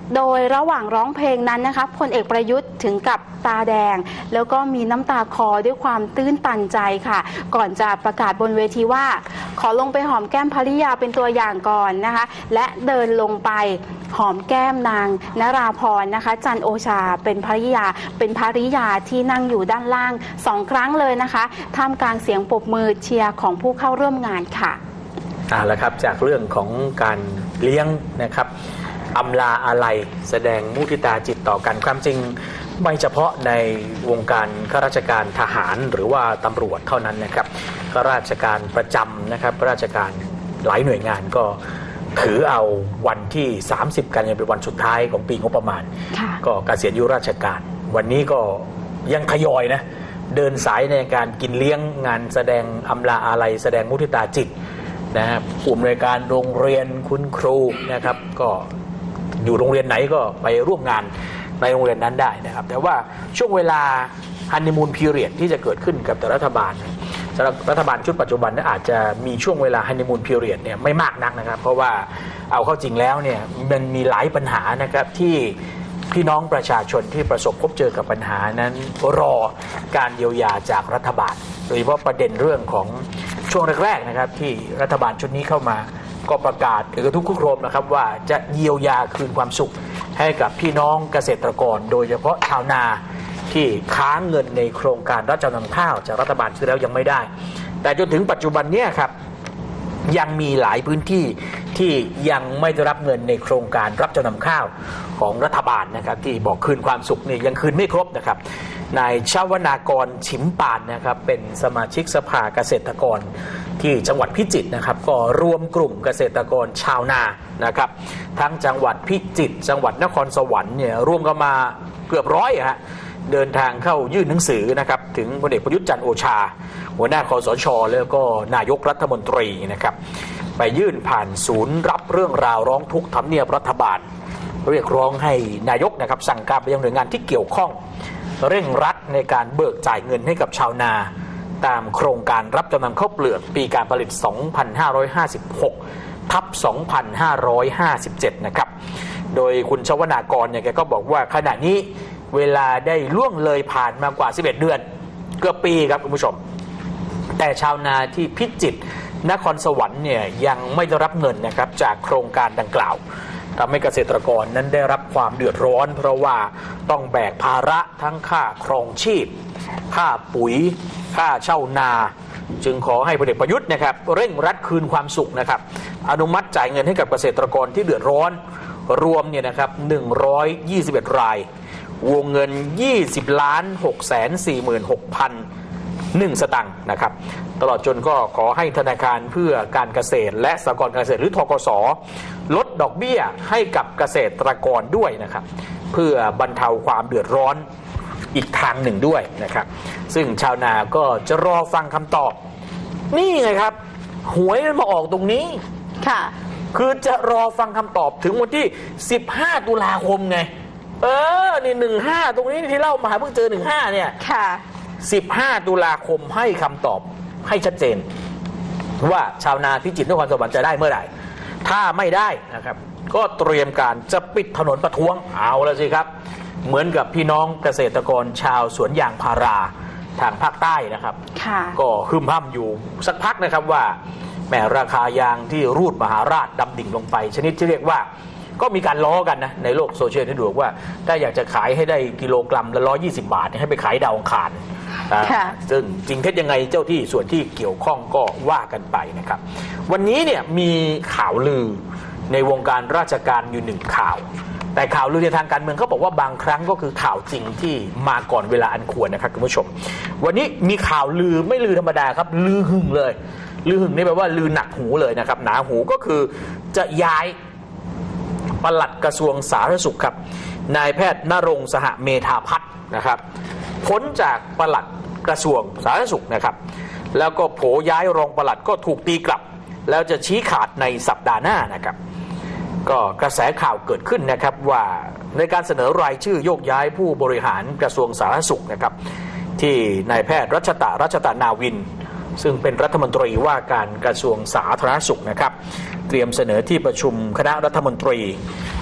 โดยระหว่างร้องเพลงนั้นนะคะพลเอกประยุทธ์ถึงกับตาแดงแล้วก็มีน้ำตาคลอด้วยความตื้นตันใจค่ะก่อนจะประกาศบนเวทีว่าขอลงไปหอมแก้มภริยาเป็นตัวอย่างก่อนนะคะและเดินลงไปหอมแก้มนางนราพรนะคะจันโอชาเป็นภริยาเป็นภริยาที่นั่งอยู่ด้านล่างสองครั้งเลยนะคะท่ามกลางเสียงปรบมือเชียร์ของผู้เข้าร่วมงานค่ะเอาละครับจากเรื่องของการเลี้ยงนะครับอำลาอาลัยแสดงมุทิตาจิตต่อกันความจริงไม่เฉพาะในวงการข้าราชการทหารหรือว่าตำรวจเท่านั้นนะครับข้าราชการประจำนะครับข้าราชการหลายหน่วยงานก็ถือเอาวันที่สามสิบกันยายนเป็นวันสุดท้ายของปีงบประมาณก็เกษียณอายุราชการวันนี้ก็ยังทยอยนะเดินสายในการกินเลี้ยงงานแสดงอำลาอาลัยแสดงมุทิตาจิตนะครับผู้อำนวยการโรงเรียนคุณครูนะครับก็อยู่โรงเรียนไหนก็ไปร่วมงานในโรงเรียนนั้นได้นะครับแต่ว่าช่วงเวลาฮันนีมูนพีเรียดที่จะเกิดขึ้นกับแต่รัฐบาลสำหรับรัฐบาลชุดปัจจุบันนั้นอาจจะมีช่วงเวลาฮันนีมูนพีเรียดเนี่ยไม่มากนักนะครับเพราะว่าเอาเข้าจริงแล้วเนี่ยมันมีหลายปัญหานะครับที่พี่น้องประชาชนที่ประสบพบเจอกับปัญหานั้นรอการเยียวยาจากรัฐบาลโดยเฉพาะประเด็นเรื่องของช่วงแรกๆนะครับที่รัฐบาลชุดนี้เข้ามาก็ประกาศหรือทุกคุกโครมนะครับว่าจะเยียวยาคืนความสุขให้กับพี่น้องเกษตรกรโดยเฉพาะชาวนาที่ค้างเงินในโครงการรับจำนำข้าวจากรัฐบาลชุดแล้วยังไม่ได้แต่จนถึงปัจจุบันนี้ครับยังมีหลายพื้นที่ที่ยังไม่ได้รับเงินในโครงการรับจำนำข้าวของรัฐบาลนะครับที่บอกคืนความสุขเนี่ยยังคืนไม่ครบนะครับนายชวนากรฉิมปานนะครับเป็นสมาชิกสภาเกษตรกรที่จังหวัดพิจิตรนะครับก็รวมกลุ่มเกษตรกรชาวนานะครับทั้งจังหวัดพิจิตรจังหวัดนครสวรรค์เนี่ยรวมกันมาเกือบร้อยฮะเดินทางเข้ายื่นหนังสือนะครับถึงพลเอกประยุทธ์จันทร์โอชาหัวหน้าคสช.แล้วก็นายกรัฐมนตรีนะครับไปยื่นผ่านศูนย์รับเรื่องราวร้องทุกข์ทำเนียบรัฐบาลเรียกร้องให้นายกนะครับสั่งการไปยังหน่วยงานที่เกี่ยวข้องเร่งรัดในการเบิกจ่ายเงินให้กับชาวนาตามโครงการรับจำนำข้าวเปลือกปีการผลิต สองพันห้าร้อยห้าสิบหก ทับ สองพันห้าร้อยห้าสิบเจ็ด นะครับโดยคุณชวนากรเนี่ยแกก็บอกว่าขณะนี้เวลาได้ล่วงเลยผ่านมากว่าสิบเอ็ดเดือนเกือบปีครับคุณผู้ชมแต่ชาวนาที่พิจิตรนครสวรรค์เนี่ยยังไม่ได้รับเงินนะครับจากโครงการดังกล่าวทำให้เกษตรกรนั้นได้รับความเดือดร้อนเพราะว่าต้องแบกภาระทั้งค่าครองชีพค่าปุ๋ยค่าเช่านาจึงขอให้พลเอกประยุทธ์นะครับเร่งรัดคืนความสุขนะครับอนุมัติจ่ายเงินให้กับเกษตรกรที่เดือดร้อนรวมเนี่ยนะครับหนึ่งร้อยยี่สิบเอ็ดรายวงเงินยี่สิบล้านหกแสนสี่หมื่นหกพันหนึ่งสตางค์นะครับตลอดจนก็ขอให้ธนาคารเพื่อการเกษตรและสหกรณ์การเกษตรหรือธกส.ลดดอกเบี้ยให้กับเกษตรกรด้วยนะครับเพื่อบรรเทาความเดือดร้อนอีกทางหนึ่งด้วยนะครับซึ่งชาวนาก็จะรอฟังคำตอบนี่ไงครับหวยมันมาออกตรงนี้ค่ะคือจะรอฟังคำตอบถึงวันที่สิบห้าตุลาคมไงเออนี่หนึ่งห้าตรงนี้ที่เล่ามาเพิ่งเจอหนึ่งห้าเนี่ยค่ะสิบห้าตุลาคมให้คำตอบให้ชัดเจนว่าชาวนาพิจิตรนครสวรรค์จะได้เมื่อไหร่ถ้าไม่ได้นะครับก็เตรียมการจะปิดถนนประท้วงเอาแล้วสิครับเหมือนกับพี่น้องเกษตรกรชาวสวนยางพาราทางภาคใต้นะครับก็ฮึมห้ำอยู่สักพักนะครับว่าแหมราคายางที่รูดมหาราชดำดิ่งลงไปชนิดที่เรียกว่าก็มีการล้อกันนะในโลกโซเชียลที่ดูว่าถ้าอยากจะขายให้ได้กิโลกรัมละร้อยยี่สิบบาทให้ไปขายดาวอังคารซึ่งจริงเท็จยังไงเจ้าที่ส่วนที่เกี่ยวข้องก็ว่ากันไปนะครับวันนี้เนี่ยมีข่าวลือในวงการราชการอยู่หนึ่งข่าวแต่ข่าวลือในทางการเมืองเขาบอกว่าบางครั้งก็คือข่าวจริงที่มาก่อนเวลาอันควรนะครับคุณผู้ชมวันนี้มีข่าวลือไม่ลือธรรมดาครับลือหึงเลยลือหึงนี่แปลว่าลือหนักหูเลยนะครับหนาหูก็คือจะย้ายปลัดกระทรวงสาธารณสุขครับนายแพทย์ณรงค์สหเมธาพัฒน์นะครับพ้นจากปลัดกระทรวงสาธารณสุขนะครับแล้วก็โผย้ายรองปลัดก็ถูกตีกลับแล้วจะชี้ขาดในสัปดาห์หน้านะครับก็กระแสข่าวเกิดขึ้นนะครับว่าในการเสนอรายชื่อโยกย้ายผู้บริหารกระทรวงสาธารณสุขนะครับที่นายแพทย์รัชตะรัชตะนาวินซึ่งเป็นรัฐมนตรีว่าการกระทรวงสาธารณสุขนะครับเตรียมเสนอที่ประชุมคณะรัฐมนตรี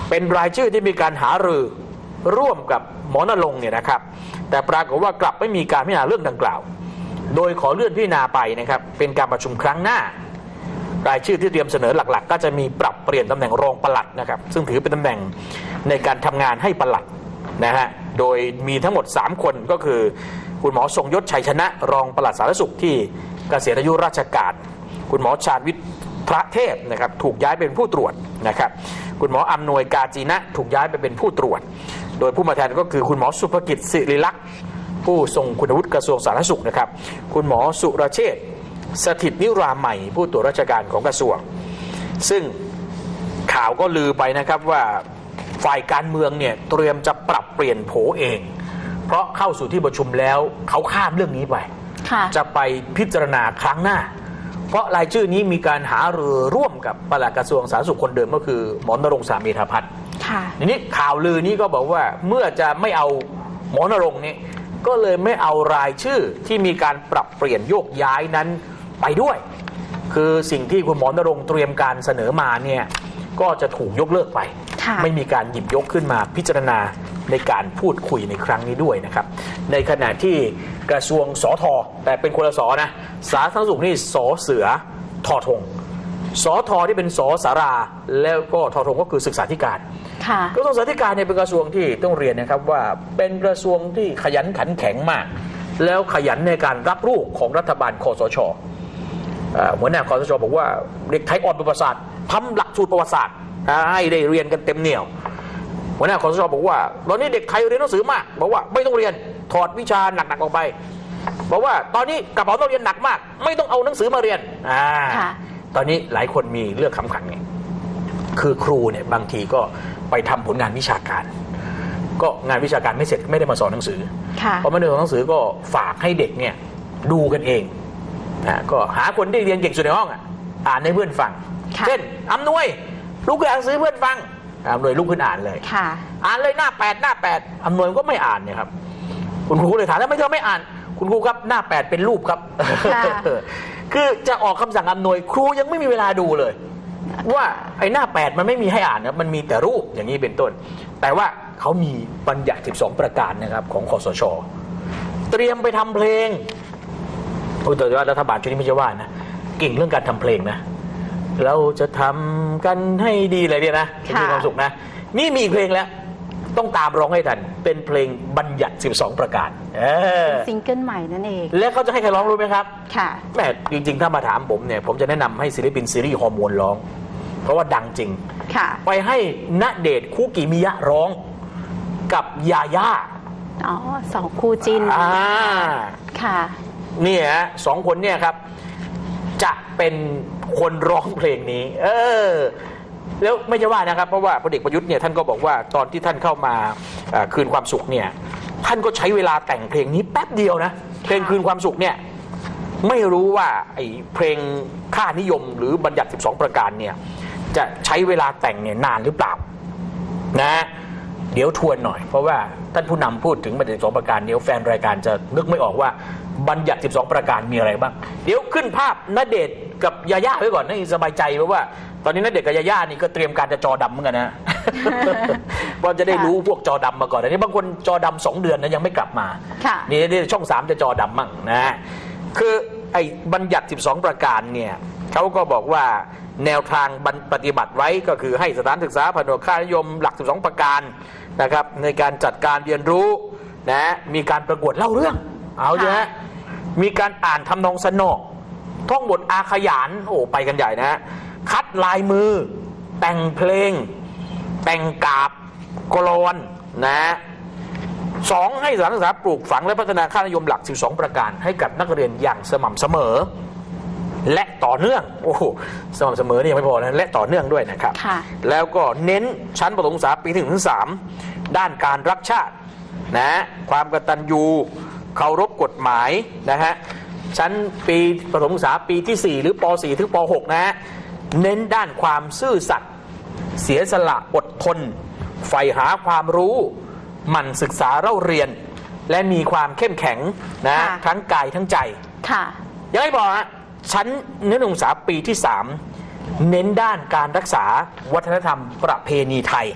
เป็นรายชื่อที่มีการหารือร่วมกับหมอนรงค์เนี่ยนะครับแต่ปรากฏว่ากลับไม่มีการพิจารณาเรื่องดังกล่าวโดยขอเลื่อนพิจารณาไปนะครับเป็นการประชุมครั้งหน้ารายชื่อที่เตรียมเสนอหลักๆก็จะมีปรับเปลี่ยนตำแหน่งรองปลัดนะครับซึ่งถือเป็นตำแหน่งในการทำงานให้ปลัดนะฮะโดยมีทั้งหมดสามคนก็คือคุณหมอทรงยศชัยชนะรองปลัดสาธารณสุขที่เกษียณอายุราชการคุณหมอชาญวิทย์พระเทพนะครับถูกย้ายเป็นผู้ตรวจนะครับคุณหมออำนวยกาจีนะถูกย้ายไปเป็นผู้ตรวจโดยผู้มาแทนก็คือคุณหมอสุภกิจศิริลักษณ์ผู้ทรงคุณวุฒิกระทรวงสาธารณสุขนะครับคุณหมอสุรเชษฐ์สถิตนิราใหม่ผู้ตรวจราชการของกระทรวงซึ่งข่าวก็ลือไปนะครับว่าฝ่ายการเมืองเนี่ยเตรียมจะปรับเปลี่ยนโผเองเพราะเข้าสู่ที่ประชุมแล้วเขาข้ามเรื่องนี้ไปจะไปพิจารณาครั้งหน้าเพราะรายชื่อนี้มีการหารือร่วมกับปลัดกระทรวงสาธารณสุขคนเดิมก็คือหมอนรงค์สามีธพัฒน์ทีนี้ข่าวลือนี้ก็บอกว่าเมื่อจะไม่เอาหมอนรงค์นี่ก็เลยไม่เอารายชื่อที่มีการปรับเปลี่ยนโยกย้ายนั้นไปด้วยคือสิ่งที่คุณหมอนรงค์เตรียมการเสนอมาเนี่ยก็จะถูกยกเลิกไปไม่มีการหยิบยกขึ้นมาพิจารณาในการพูดคุยในครั้งนี้ด้วยนะครับในขณะที่กระทรวงสธแต่เป็นคนละสนะสาธารณสุขนี่สเสือทอธงสธที่เป็นสสาราแล้วก็ทอธงก็คือศึกษาธิการกระทรวงศึกษาธิการเนี่ยเป็นกระทรวงที่ต้องเรียนนะครับว่าเป็นกระทรวงที่ขยันขันแข็งมากแล้วขยันในการรับลูกของรัฐบาลคสชหัวหน้าคสชบอกว่าเด็กไทยอ่อนประวัติศาสตร์ทำหลักสูตรประวัติศาสตร์ให้ได้เรียนกันเต็มเหนี่ยวหัวหน้าคสชบอกว่าตอนนี้เด็กไทยเรียนหนังสือมากบอกว่าไม่ต้องเรียนถอดวิชาหนักๆออกไปบอกว่าตอนนี้กระเป๋าต้องเรียนหนักมากไม่ต้องเอาหนังสือมาเรียนอ่าตอนนี้หลายคนมีเรื่องขำขันไงคือครูเนี่ยบางทีก็ไปทำผลงานวิชาการก็งานวิชาการไม่เสร็จไม่ได้มาสอนหนังสือพอไม่ได้สอนหนังสือก็ฝากให้เด็กเนี่ยดูกันเองนะก็หาคนที่เรียนเก่งสุดในห้องอ่านให้เพื่อนฟังเช่นอำนวยลุกขึ้นอ่านหนังสือเพื่อนฟังอำนวยลุกขึ้นอ่านเลยอ่านเลยหน้าแปดหน้าแปดอำนวยก็ไม่อ่านเนี่ยครับคุณครูเลยถามแล้วไม่เธอไม่อ่านคุณครูครับหน้าแปดเป็นรูปครับ คือจะออกคำสั่งอำนวยครูยังไม่มีเวลาดูเลยว่าไอ้หน้าแปดมันไม่มีให้อ่านนะมันมีแต่รูปอย่างนี้เป็นต้นแต่ว่าเขามีบัญญัติสิบสองประการนะครับของคสช.เตรียมไปทำเพลงโอ้แต่ว่ารัฐบาลชุดนี้ไม่ใช่ว่านะเก่งเรื่องการทำเพลงนะเราจะทำกันให้ดีเลยเนี่ยนะมีความสุขนะนี่มีเพลงแล้วต้องตามร้องให้ทันเป็นเพลงบัญญัติสิบสองประการซิงเกิลใหม่นั่นเองแล้วเขาจะให้ใครร้องรู้ไหมครับค่ะแม่จริงๆถ้ามาถามผมเนี่ยผมจะแนะนำให้ศิลปินซีรีส์ฮอร์โมนร้องเพราะว่าดังจริงค่ะไปให้ณเดชน์คุกิมิยะร้องกับยาย่าอ๋อสองคู่จิ้นอ่าค่ะนี่ฮะสองคนเนี่ยครับจะเป็นคนร้องเพลงนี้เออแล้วไม่ใช่ว่านะครับเพราะว่าพลเอกประยุทธ์เนี่ยท่านก็บอกว่าตอนที่ท่านเข้ามาคืนความสุขเนี่ยท่านก็ใช้เวลาแต่งเพลงนี้แป๊บเดียวนะเพลงคืนความสุขเนี่ยไม่รู้ว่าไอ้เพลงค่านิยมหรือบัญญัติสิบสองประการเนี่ยจะใช้เวลาแต่งเนี่ยนานหรือเปล่านะเดี๋ยวทวนหน่อยเพราะว่าท่านผู้นำพูดถึงบัญญัติสิบสองประการเดี๋ยวแฟนรายการจะนึกไม่ออกว่าบัญญัติสิบสองประการมีอะไรบ้างเดี๋ยวขึ้นภาพณเดชน์กับยาย่าไว้ก่อนให้สบายใจเพราะว่าตอนนี้ณเดชน์กับยาย่านี่ก็เตรียมการจะจอดำเหมือนกันนะเพราะจะได้รู้พวกจอดำมาก่อนอันนี้บางคนจอดำสองเดือนนะยังไม่กลับมานี่ช่องสามจะจอดำมั่งนะคือไอ้บัญญัติสิบสองประการเนี่ยเขาก็บอกว่าแนวทางปฏิบัติไว้ก็คือให้สถานศึกษาผนวกค่านิยมหลักสิบสองประการนะครับในการจัดการเรียนรู้นะมีการประกวดเล่าเรื่องเอาใช่ไหมมีการอ่านทำนองสนอท่องบทอาขยานโอ้ไปกันใหญ่นะคัดลายมือแต่งเพลงแต่งกาบกลอนนะสองให้สถานศึกษาปลูกฝังและพัฒนาค่านิยมหลักสิบสองประการให้กับนักเรียนอย่างสม่ำเสมอและต่อเนื่องโอ้สม่ำเสมอนี่ยังไม่พอนะและต่อเนื่องด้วยนะครับแล้วก็เน้นชั้นประถมศึกษาปีที่หนึ่งถึงสามด้านการรักชาตินะความกตัญญูเคารพกฎหมายนะฮะชั้นปีประถมศึกษาปีที่สี่หรือป สี่ ถึงป หกนะฮะเน้นด้านความซื่อสัตย์เสียสละอดทนใฝ่หาความรู้หมั่นศึกษาเล่าเรียนและมีความเข้มแข็งนะทั้งกายทั้งใจค่ะยังไม่บอกฮะชั้นเนื้อหนังศึกษาปีที่สามเน้นด้านการรักษาวัฒนธรรมประเพณีไทย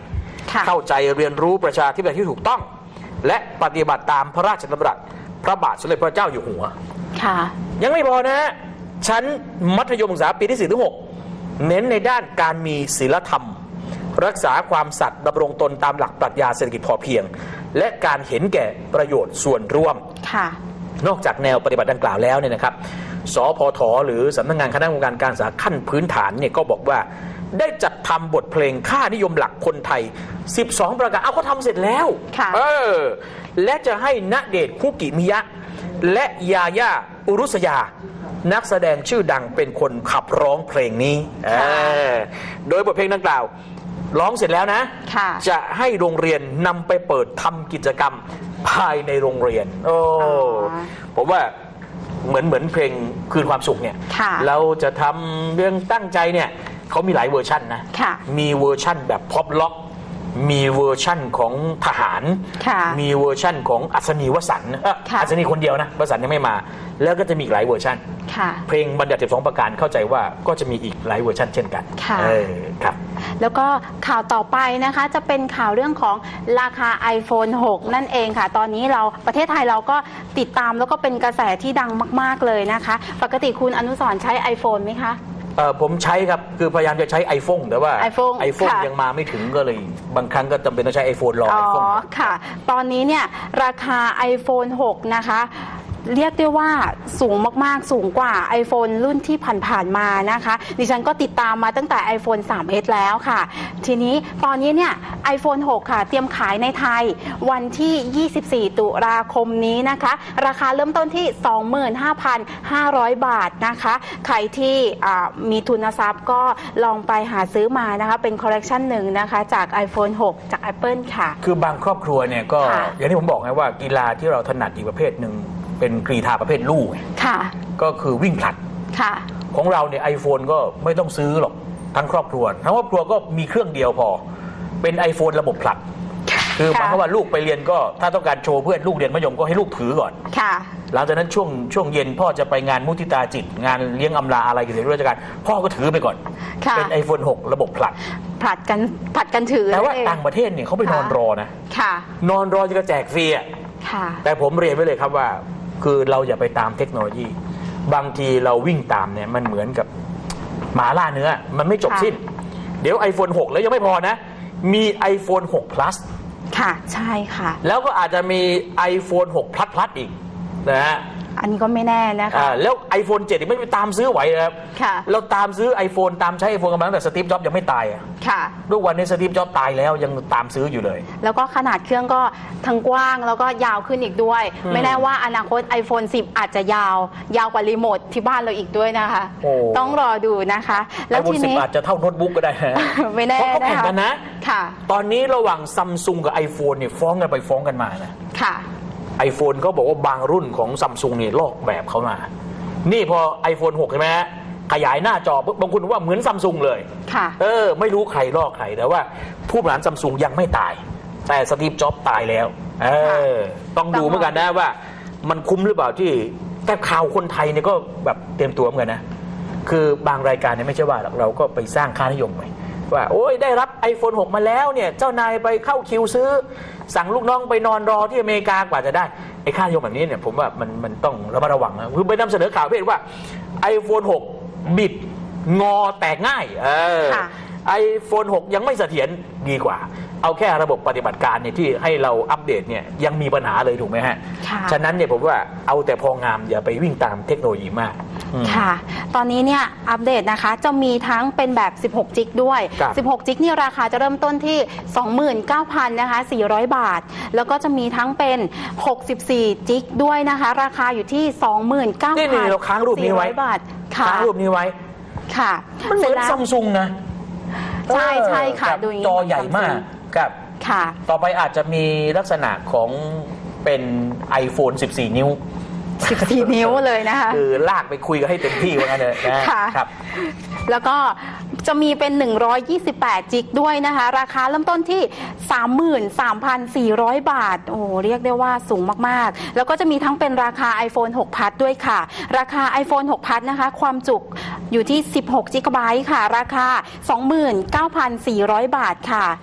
เข้าใจเรียนรู้ประชาธิปไตยที่ถูกต้องและปฏิบัติตามพระราชดำรัสพระบาทสมเด็จพระเจ้าอยู่หัวค่ะยังไม่พอนะชั้นมัธยมศึกษาปีที่สี่ถึงหกเน้นในด้านการมีศีลธรรมรักษาความสัตย์ดำรงตนตามหลักปรัชญาเศรษฐกิจพอเพียงและการเห็นแก่ประโยชน์ส่วนรวมค่ะนอกจากแนวปฏิบัติดังกล่าวแล้วเนี่ยนะครับสพทหรือสำนักงานคณะกรรมการการศึกษาขั้นพื้นฐานเนี่ยก็บอกว่าได้จัดทำบทเพลงค่านิยมหลักคนไทยสิบสองประการเอาเขาทำเสร็จแล้วเออและจะให้ณเดชน์คุกิมิยะและยาย่าอุรุสยานักแสดงชื่อดังเป็นคนขับร้องเพลงนี้โดยบทเพลงดังกล่าวร้องเสร็จแล้วนะจะให้โรงเรียนนำไปเปิดทำกิจกรรมภายในโรงเรียนโอ้ผมว่าเหมือนเหมือนเพลงคืนความสุขเนี่ยเราจะทำเรื่องตั้งใจเนี่ยเขามีหลายเวอร์ชันนะมีเวอร์ชันแบบพ็อปล็อกมีเวอร์ชั่นของทหารมีเวอร์ชั่นของอัศนีวสันต์อัศนีคนเดียวนะวสันต์ยังไม่มาแล้วก็จะมีอีกหลายเวอร์ชันเพลงบัญญัติสิบสองประการเข้าใจว่าก็จะมีอีกหลายเวอร์ชันเช่นกันเออครับแล้วก็ข่าวต่อไปนะคะจะเป็นข่าวเรื่องของราคา ไอโฟน หก นั่นเองค่ะตอนนี้เราประเทศไทยเราก็ติดตามแล้วก็เป็นกระแสที่ดังมากๆเลยนะคะปกติคุณอนุสรณ์ใช้ iPhone ไหมคะเออผมใช้ครับคือพยายามจะใช้ iPhone แต่ว่า iPhone, iPhone ยังมาไม่ถึงก็เลยบางครั้งก็จำเป็นต้องใช้ iPhone รอ iPhone อ๋อค่ะตอนนี้เนี่ยราคา ไอโฟน หก นะคะเรียกได้ว่าสูงมากๆสูงกว่า iPhone รุ่นที่ผ่านๆมานะคะดิฉันก็ติดตามมาตั้งแต่ ไอโฟน ทรี เอส แล้วค่ะทีนี้ตอนนี้เนี่ย ไอโฟน หก ค่ะเตรียมขายในไทยวันที่ยี่สิบสี่ตุลาคมนี้นะคะราคาเริ่มต้นที่ สองหมื่นห้าพันห้าร้อย บาทนะคะใครที่มีทุนทรัพย์ก็ลองไปหาซื้อมานะคะเป็นคอลเลกชันหนึ่งนะคะจาก ไอโฟน หก จาก Apple ค่ะคือบางครอบครัวเนี่ยก็อย่างที่ผมบอกไงว่ากีฬาที่เราถนัดอีกประเภทหนึ่งเป็นกรีฑาประเภทลู่ก็คือวิ่งผลัดของเราเนี่ย iPhone ก็ไม่ต้องซื้อหรอกทั้งครอบครัวทั้งครอบครัวก็มีเครื่องเดียวพอเป็น iPhone ระบบผลัดคือหมายความว่าลูกไปเรียนก็ถ้าต้องการโชว์เพื่อนลูกเรียนมัธยมก็ให้ลูกถือก่อนหลังจากนั้นช่วงช่วงเย็นพ่อจะไปงานมุทิตาจิตงานเลี้ยงอำลาอะไรเกี่ยวกับราชการพ่อก็ถือไปก่อนเป็น ไอโฟน หก ระบบผลัดผลัดกันผลัดกันถือแต่ว่าต่างประเทศเนี่ยเขาไปนอนรอนะนอนรอจะแจกฟรีแต่ผมเรียนไว้เลยครับว่าคือเราอย่าไปตามเทคโนโลยีบางทีเราวิ่งตามเนี่ยมันเหมือนกับหมาล่าเนื้อมันไม่จบสิ้นเดี๋ยว ไอโฟน หก แล้วยังไม่พอนะมี ไอโฟน หก Plus ค่ะใช่ค่ะแล้วก็อาจจะมี ไอโฟน หก Plus Plus อีกนะฮะอันนี้ก็ไม่แน่นะคะแล้ว ไอโฟน เจ็ดไม่ไปตามซื้อไหวครับเราตามซื้อ iPhone ตามใช้ iPhone กันมาตั้งแต่สตีฟจ็อบส์ยังไม่ตายอ่ะทุกวันนี้สตีฟจ็อบส์ตายแล้วยังตามซื้ออยู่เลยแล้วก็ขนาดเครื่องก็ทั้งกว้างแล้วก็ยาวขึ้นอีกด้วยไม่แน่ว่าอนาคต ไอโฟน สิบ อาจจะยาวยาวกว่ารีโมทที่บ้านเราอีกด้วยนะคะต้องรอดูนะคะแล้วทีนี้ ไอโฟน สิบ อาจจะเท่าโน้ตบุ๊กก็ได้ไม่แน่เพราะเขาแข่งกันนะตอนนี้ระหว่างซัมซุงกับ iPhone เนี่ยฟ้องกันไปฟ้องกันมานะค่ะไอโฟนเขาบอกว่าบางรุ่นของซัมซุงเนี่ยลอกแบบเขามานี่พอ ไอโฟน หก ใช่ไหมขยายหน้าจอบางคนว่าเหมือนซัมซุงเลยเออไม่รู้ใครลอกใครแต่ว่าผู้บริหารซัมซุงยังไม่ตายแต่สตีฟจ็อบส์ตายแล้วเออต้องดูเหมือนกันนะว่ามันคุ้มหรือเปล่าที่แต่ข่าวคนไทยเนี่ยก็แบบเตรียมตัวเหมือนกันนะคือบางรายการเนี่ยไม่ใช่ว่าเราก็ไปสร้างค่านิยมไปว่าโอ้ยได้รับ ไอโฟน หก มาแล้วเนี่ยเจ้านายไปเข้าคิวซื้อสั่งลูกน้องไปนอนรอที่อเมริกากว่าจะได้ไอ้ค่านิยมแบบนี้เนี่ยผมว่ามันมันต้องระมัดระวังนะคือไปนำเสนอข่าวเพศว่า ไอโฟน หก บิดงอแตกง่ายเออ ไอโฟน หก ยังไม่เสถียรดีกว่าเอาแค่ระบบปฏิบัติการเนี่ยที่ให้เราอัปเดตเนี่ยยังมีปัญหาเลยถูกไหมฮะฉะนั้นเนี่ยผมว่าเอาแต่พองามอย่าไปวิ่งตามเทคโนโลยีมากค่ะตอนนี้เนี่ยอัปเดตนะคะจะมีทั้งเป็นแบบสิบหกจิกด้วยสิบหกจิกนี่ราคาจะเริ่มต้นที่ สองหมื่นเก้าพัน นะคะสี่ร้อย บาทแล้วก็จะมีทั้งเป็นหกสิบสี่จิกด้วยนะคะราคาอยู่ที่ สองหมื่นเก้าพันนี่เราค้างรูปนี้ไว้บาทค้างรูปนี้ไว้ค่ะมันเหมือนซัมซุงนะใช่ใช่ค่ะดูจอใหญ่มากครับค่ะต่อไปอาจจะมีลักษณะของเป็น ไอโฟน สิบสี่ นิ้วสิบสี่ นิ้วเลยนะคะคือลากไปคุยกันให้เต็มที่ว่างั้นเลยนะครับแล้วก็จะมีเป็นหนึ่งร้อยยี่สิบแปดจิกด้วยนะคะราคาเริ่มต้นที่ สามหมื่นสามพันสี่ร้อย บาทโอ้เรียกได้ว่าสูงมากๆแล้วก็จะมีทั้งเป็นราคา ไอโฟน หก Plus ด้วยค่ะราคา ไอโฟน หก Plus นะคะความจุอยู่ที่สิบหกจิกะไบต์ค่ะราคา สองหมื่นเก้าพันสี่ร้อย บาทค่ะ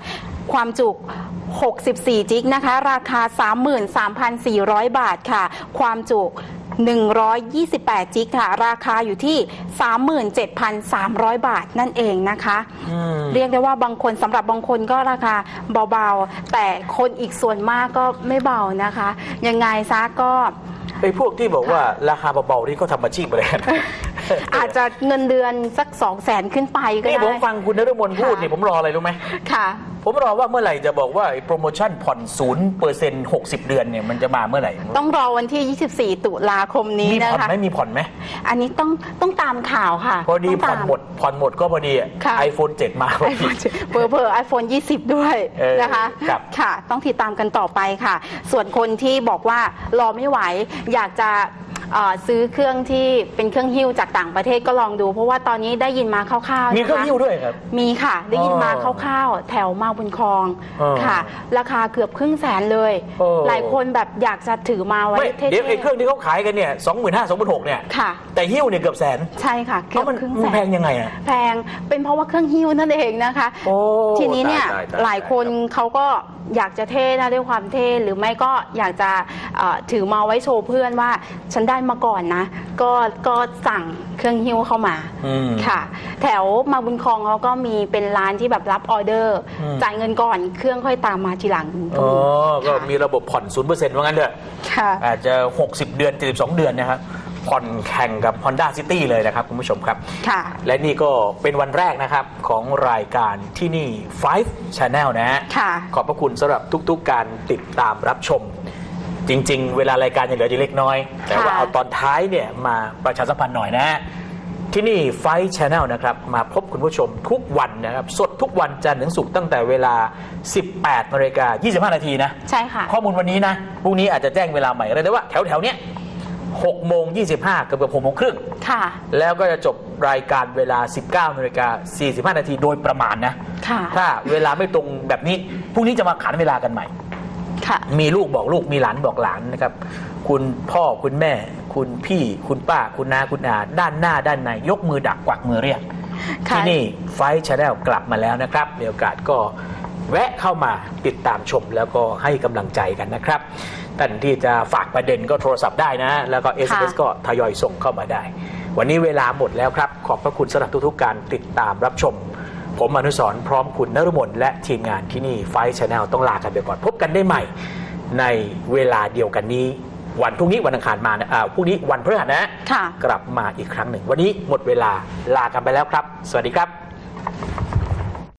ความจุหกสิบสี่จิกนะคะ ราคา สามหมื่นสามพันสี่ร้อย บาทค่ะ ความจุหนึ่งร้อยยี่สิบแปดจิกค่ะ ราคาอยู่ที่ สามหมื่นเจ็ดพันสามร้อย บาทนั่นเองนะคะเรียกได้ว่าบางคนสำหรับบางคนก็ราคาเบาๆแต่คนอีกส่วนมากก็ไม่เบานะคะยังไงซะก็ไอ้พวกที่บอกว่าราคาเบาๆนี่ก็ทำอาชีพอะไรกันอาจจะเงินเดือนสักสองแสนขึ้นไปก็ได้นี่ผมฟังคุณนฤมลพูดนี่ผมรออะไรรู้ไหมค่ะผมรอว่าเมื่อไหร่จะบอกว่าโปรโมชั่นผ่อนศูนย์เปอร์เซ็นต์หกสิบเดือนเนี่ยมันจะมาเมื่อไหร่ต้องรอวันที่ยี่สิบสี่ตุลาคมนี้นะคะมีผ่อนไหมมีผ่อนไหมอันนี้ต้องต้องตามข่าวค่ะพอดีผ่อนหมดผ่อนหมดก็พอดีไอโฟนเจ็ดมาพอดีเพอเพอไอโฟนยี่สิบด้วยนะคะค่ะต้องติดตามกันต่อไปค่ะส่วนคนที่บอกว่ารอไม่ไหวอยากจะซื้อเครื่องที่เป็นเครื่องหิ้วจากต่างประเทศก็ลองดูเพราะว่าตอนนี้ได้ยินมาคร่าวๆมีเครื่องหิ้วด้วยครับมีค่ะได้ยินมาคร่าวๆแถวมาบุญครองค่ะราคาเกือบครึ่งแสนเลยหลายคนแบบอยากจะถือมาไว้เท่ๆเดี๋ยวไอ้เครื่องที่เขาขายกันเนี่ยสองหมื่นห้าสองหมื่นหกเนี่ยแต่หิ้วเนี่ยเกือบแสนใช่ค่ะเกือบครึ่งแสนแพงยังไงอ่ะแพงเป็นเพราะว่าเครื่องหิ้วนั่นเองนะคะทีนี้เนี่ยหลายคนเขาก็อยากจะเท่นะด้วยความเท่หรือไม่ก็อยากจะถือมาไว้โชว์เพื่อนว่าฉันได้มาก่อนนะก็ก็สั่งเครื่องหิ้วเข้ามาค่ะแถวมาบุญครองเขาก็มีเป็นร้านที่แบบรับออเดอร์จ่ายเงินก่อนเครื่องค่อยตามมาทีหลังอ๋อก็มีระบบผ่อน ศูนย์เปอร์เซ็นต์ ว่างั้นเถอะอาจจะหกสิบเดือนเจ็ดสิบสองเดือนนะครับผ่อนแข่งกับ Honda City เลยนะครับคุณผู้ชมครับและนี่ก็เป็นวันแรกนะครับของรายการที่นี่ ไฟว์ Channel นะฮะขอบพระคุณสำหรับทุกๆการติดตามรับชมจริงๆเวลารายการยังเหลืออยู่เล็กน้อยแต่ว่าเอาตอนท้ายเนี่ยมาประชาสัมพันธ์หน่อยนะที่นี่ ไฟว์ Channel นะครับมาพบคุณผู้ชมทุกวันนะครับสดทุกวันจันทร์ถึงศุกร์ตั้งแต่เวลา สิบแปดนาฬิกายี่สิบห้านาทีนะใช่ค่ะข้อมูลวันนี้นะพรุ่งนี้อาจจะแจ้งเวลาใหม่เลยแต่ว่าแถวๆเนี้ยหกโมงยี่สิบห้าเกือบหกโมงครึ่งค่ะแล้วก็จะจบรายการเวลา สิบเก้านาฬิกาสี่สิบห้านาทีโดยประมาณนะค่ะถ้าเวลาไม่ตรงแบบนี้พรุ่งนี้จะมาขานเวลากันใหม่ค่ะมีลูกบอกลูกมีหลานบอกหลานนะครับคุณพ่อคุณแม่คุณพี่คุณป้าคุณน้าคุณอาด้านหน้าด้านในยกมือดักกวักมือเรียกที่นี่ ไฟว์ Channel กลับมาแล้วนะครับมีโอกาสก็แวะเข้ามาติดตามชมแล้วก็ให้กำลังใจกันนะครับท่านที่จะฝากประเด็นก็โทรศัพท์ได้นะแล้วก็ เอส เอ็ม เอส ก็ทยอยส่งเข้ามาได้วันนี้เวลาหมดแล้วครับขอบพระคุณสำหรับทุกๆการติดตามรับชมผมอนุสรณ์พร้อมคุณนฤมลและทีมงานที่นี่ ไฟว์ Channel ต้องลากันไปก่อนพบกันได้ใหม่ในเวลาเดียวกันนี้วันพรุ่งนี้วันอังคารมานะอ่าพรุ่งนี้วันพฤหัสนะกลับมาอีกครั้งหนึ่งวันนี้หมดเวลาลากันไปแล้วครับสวัสดีครับ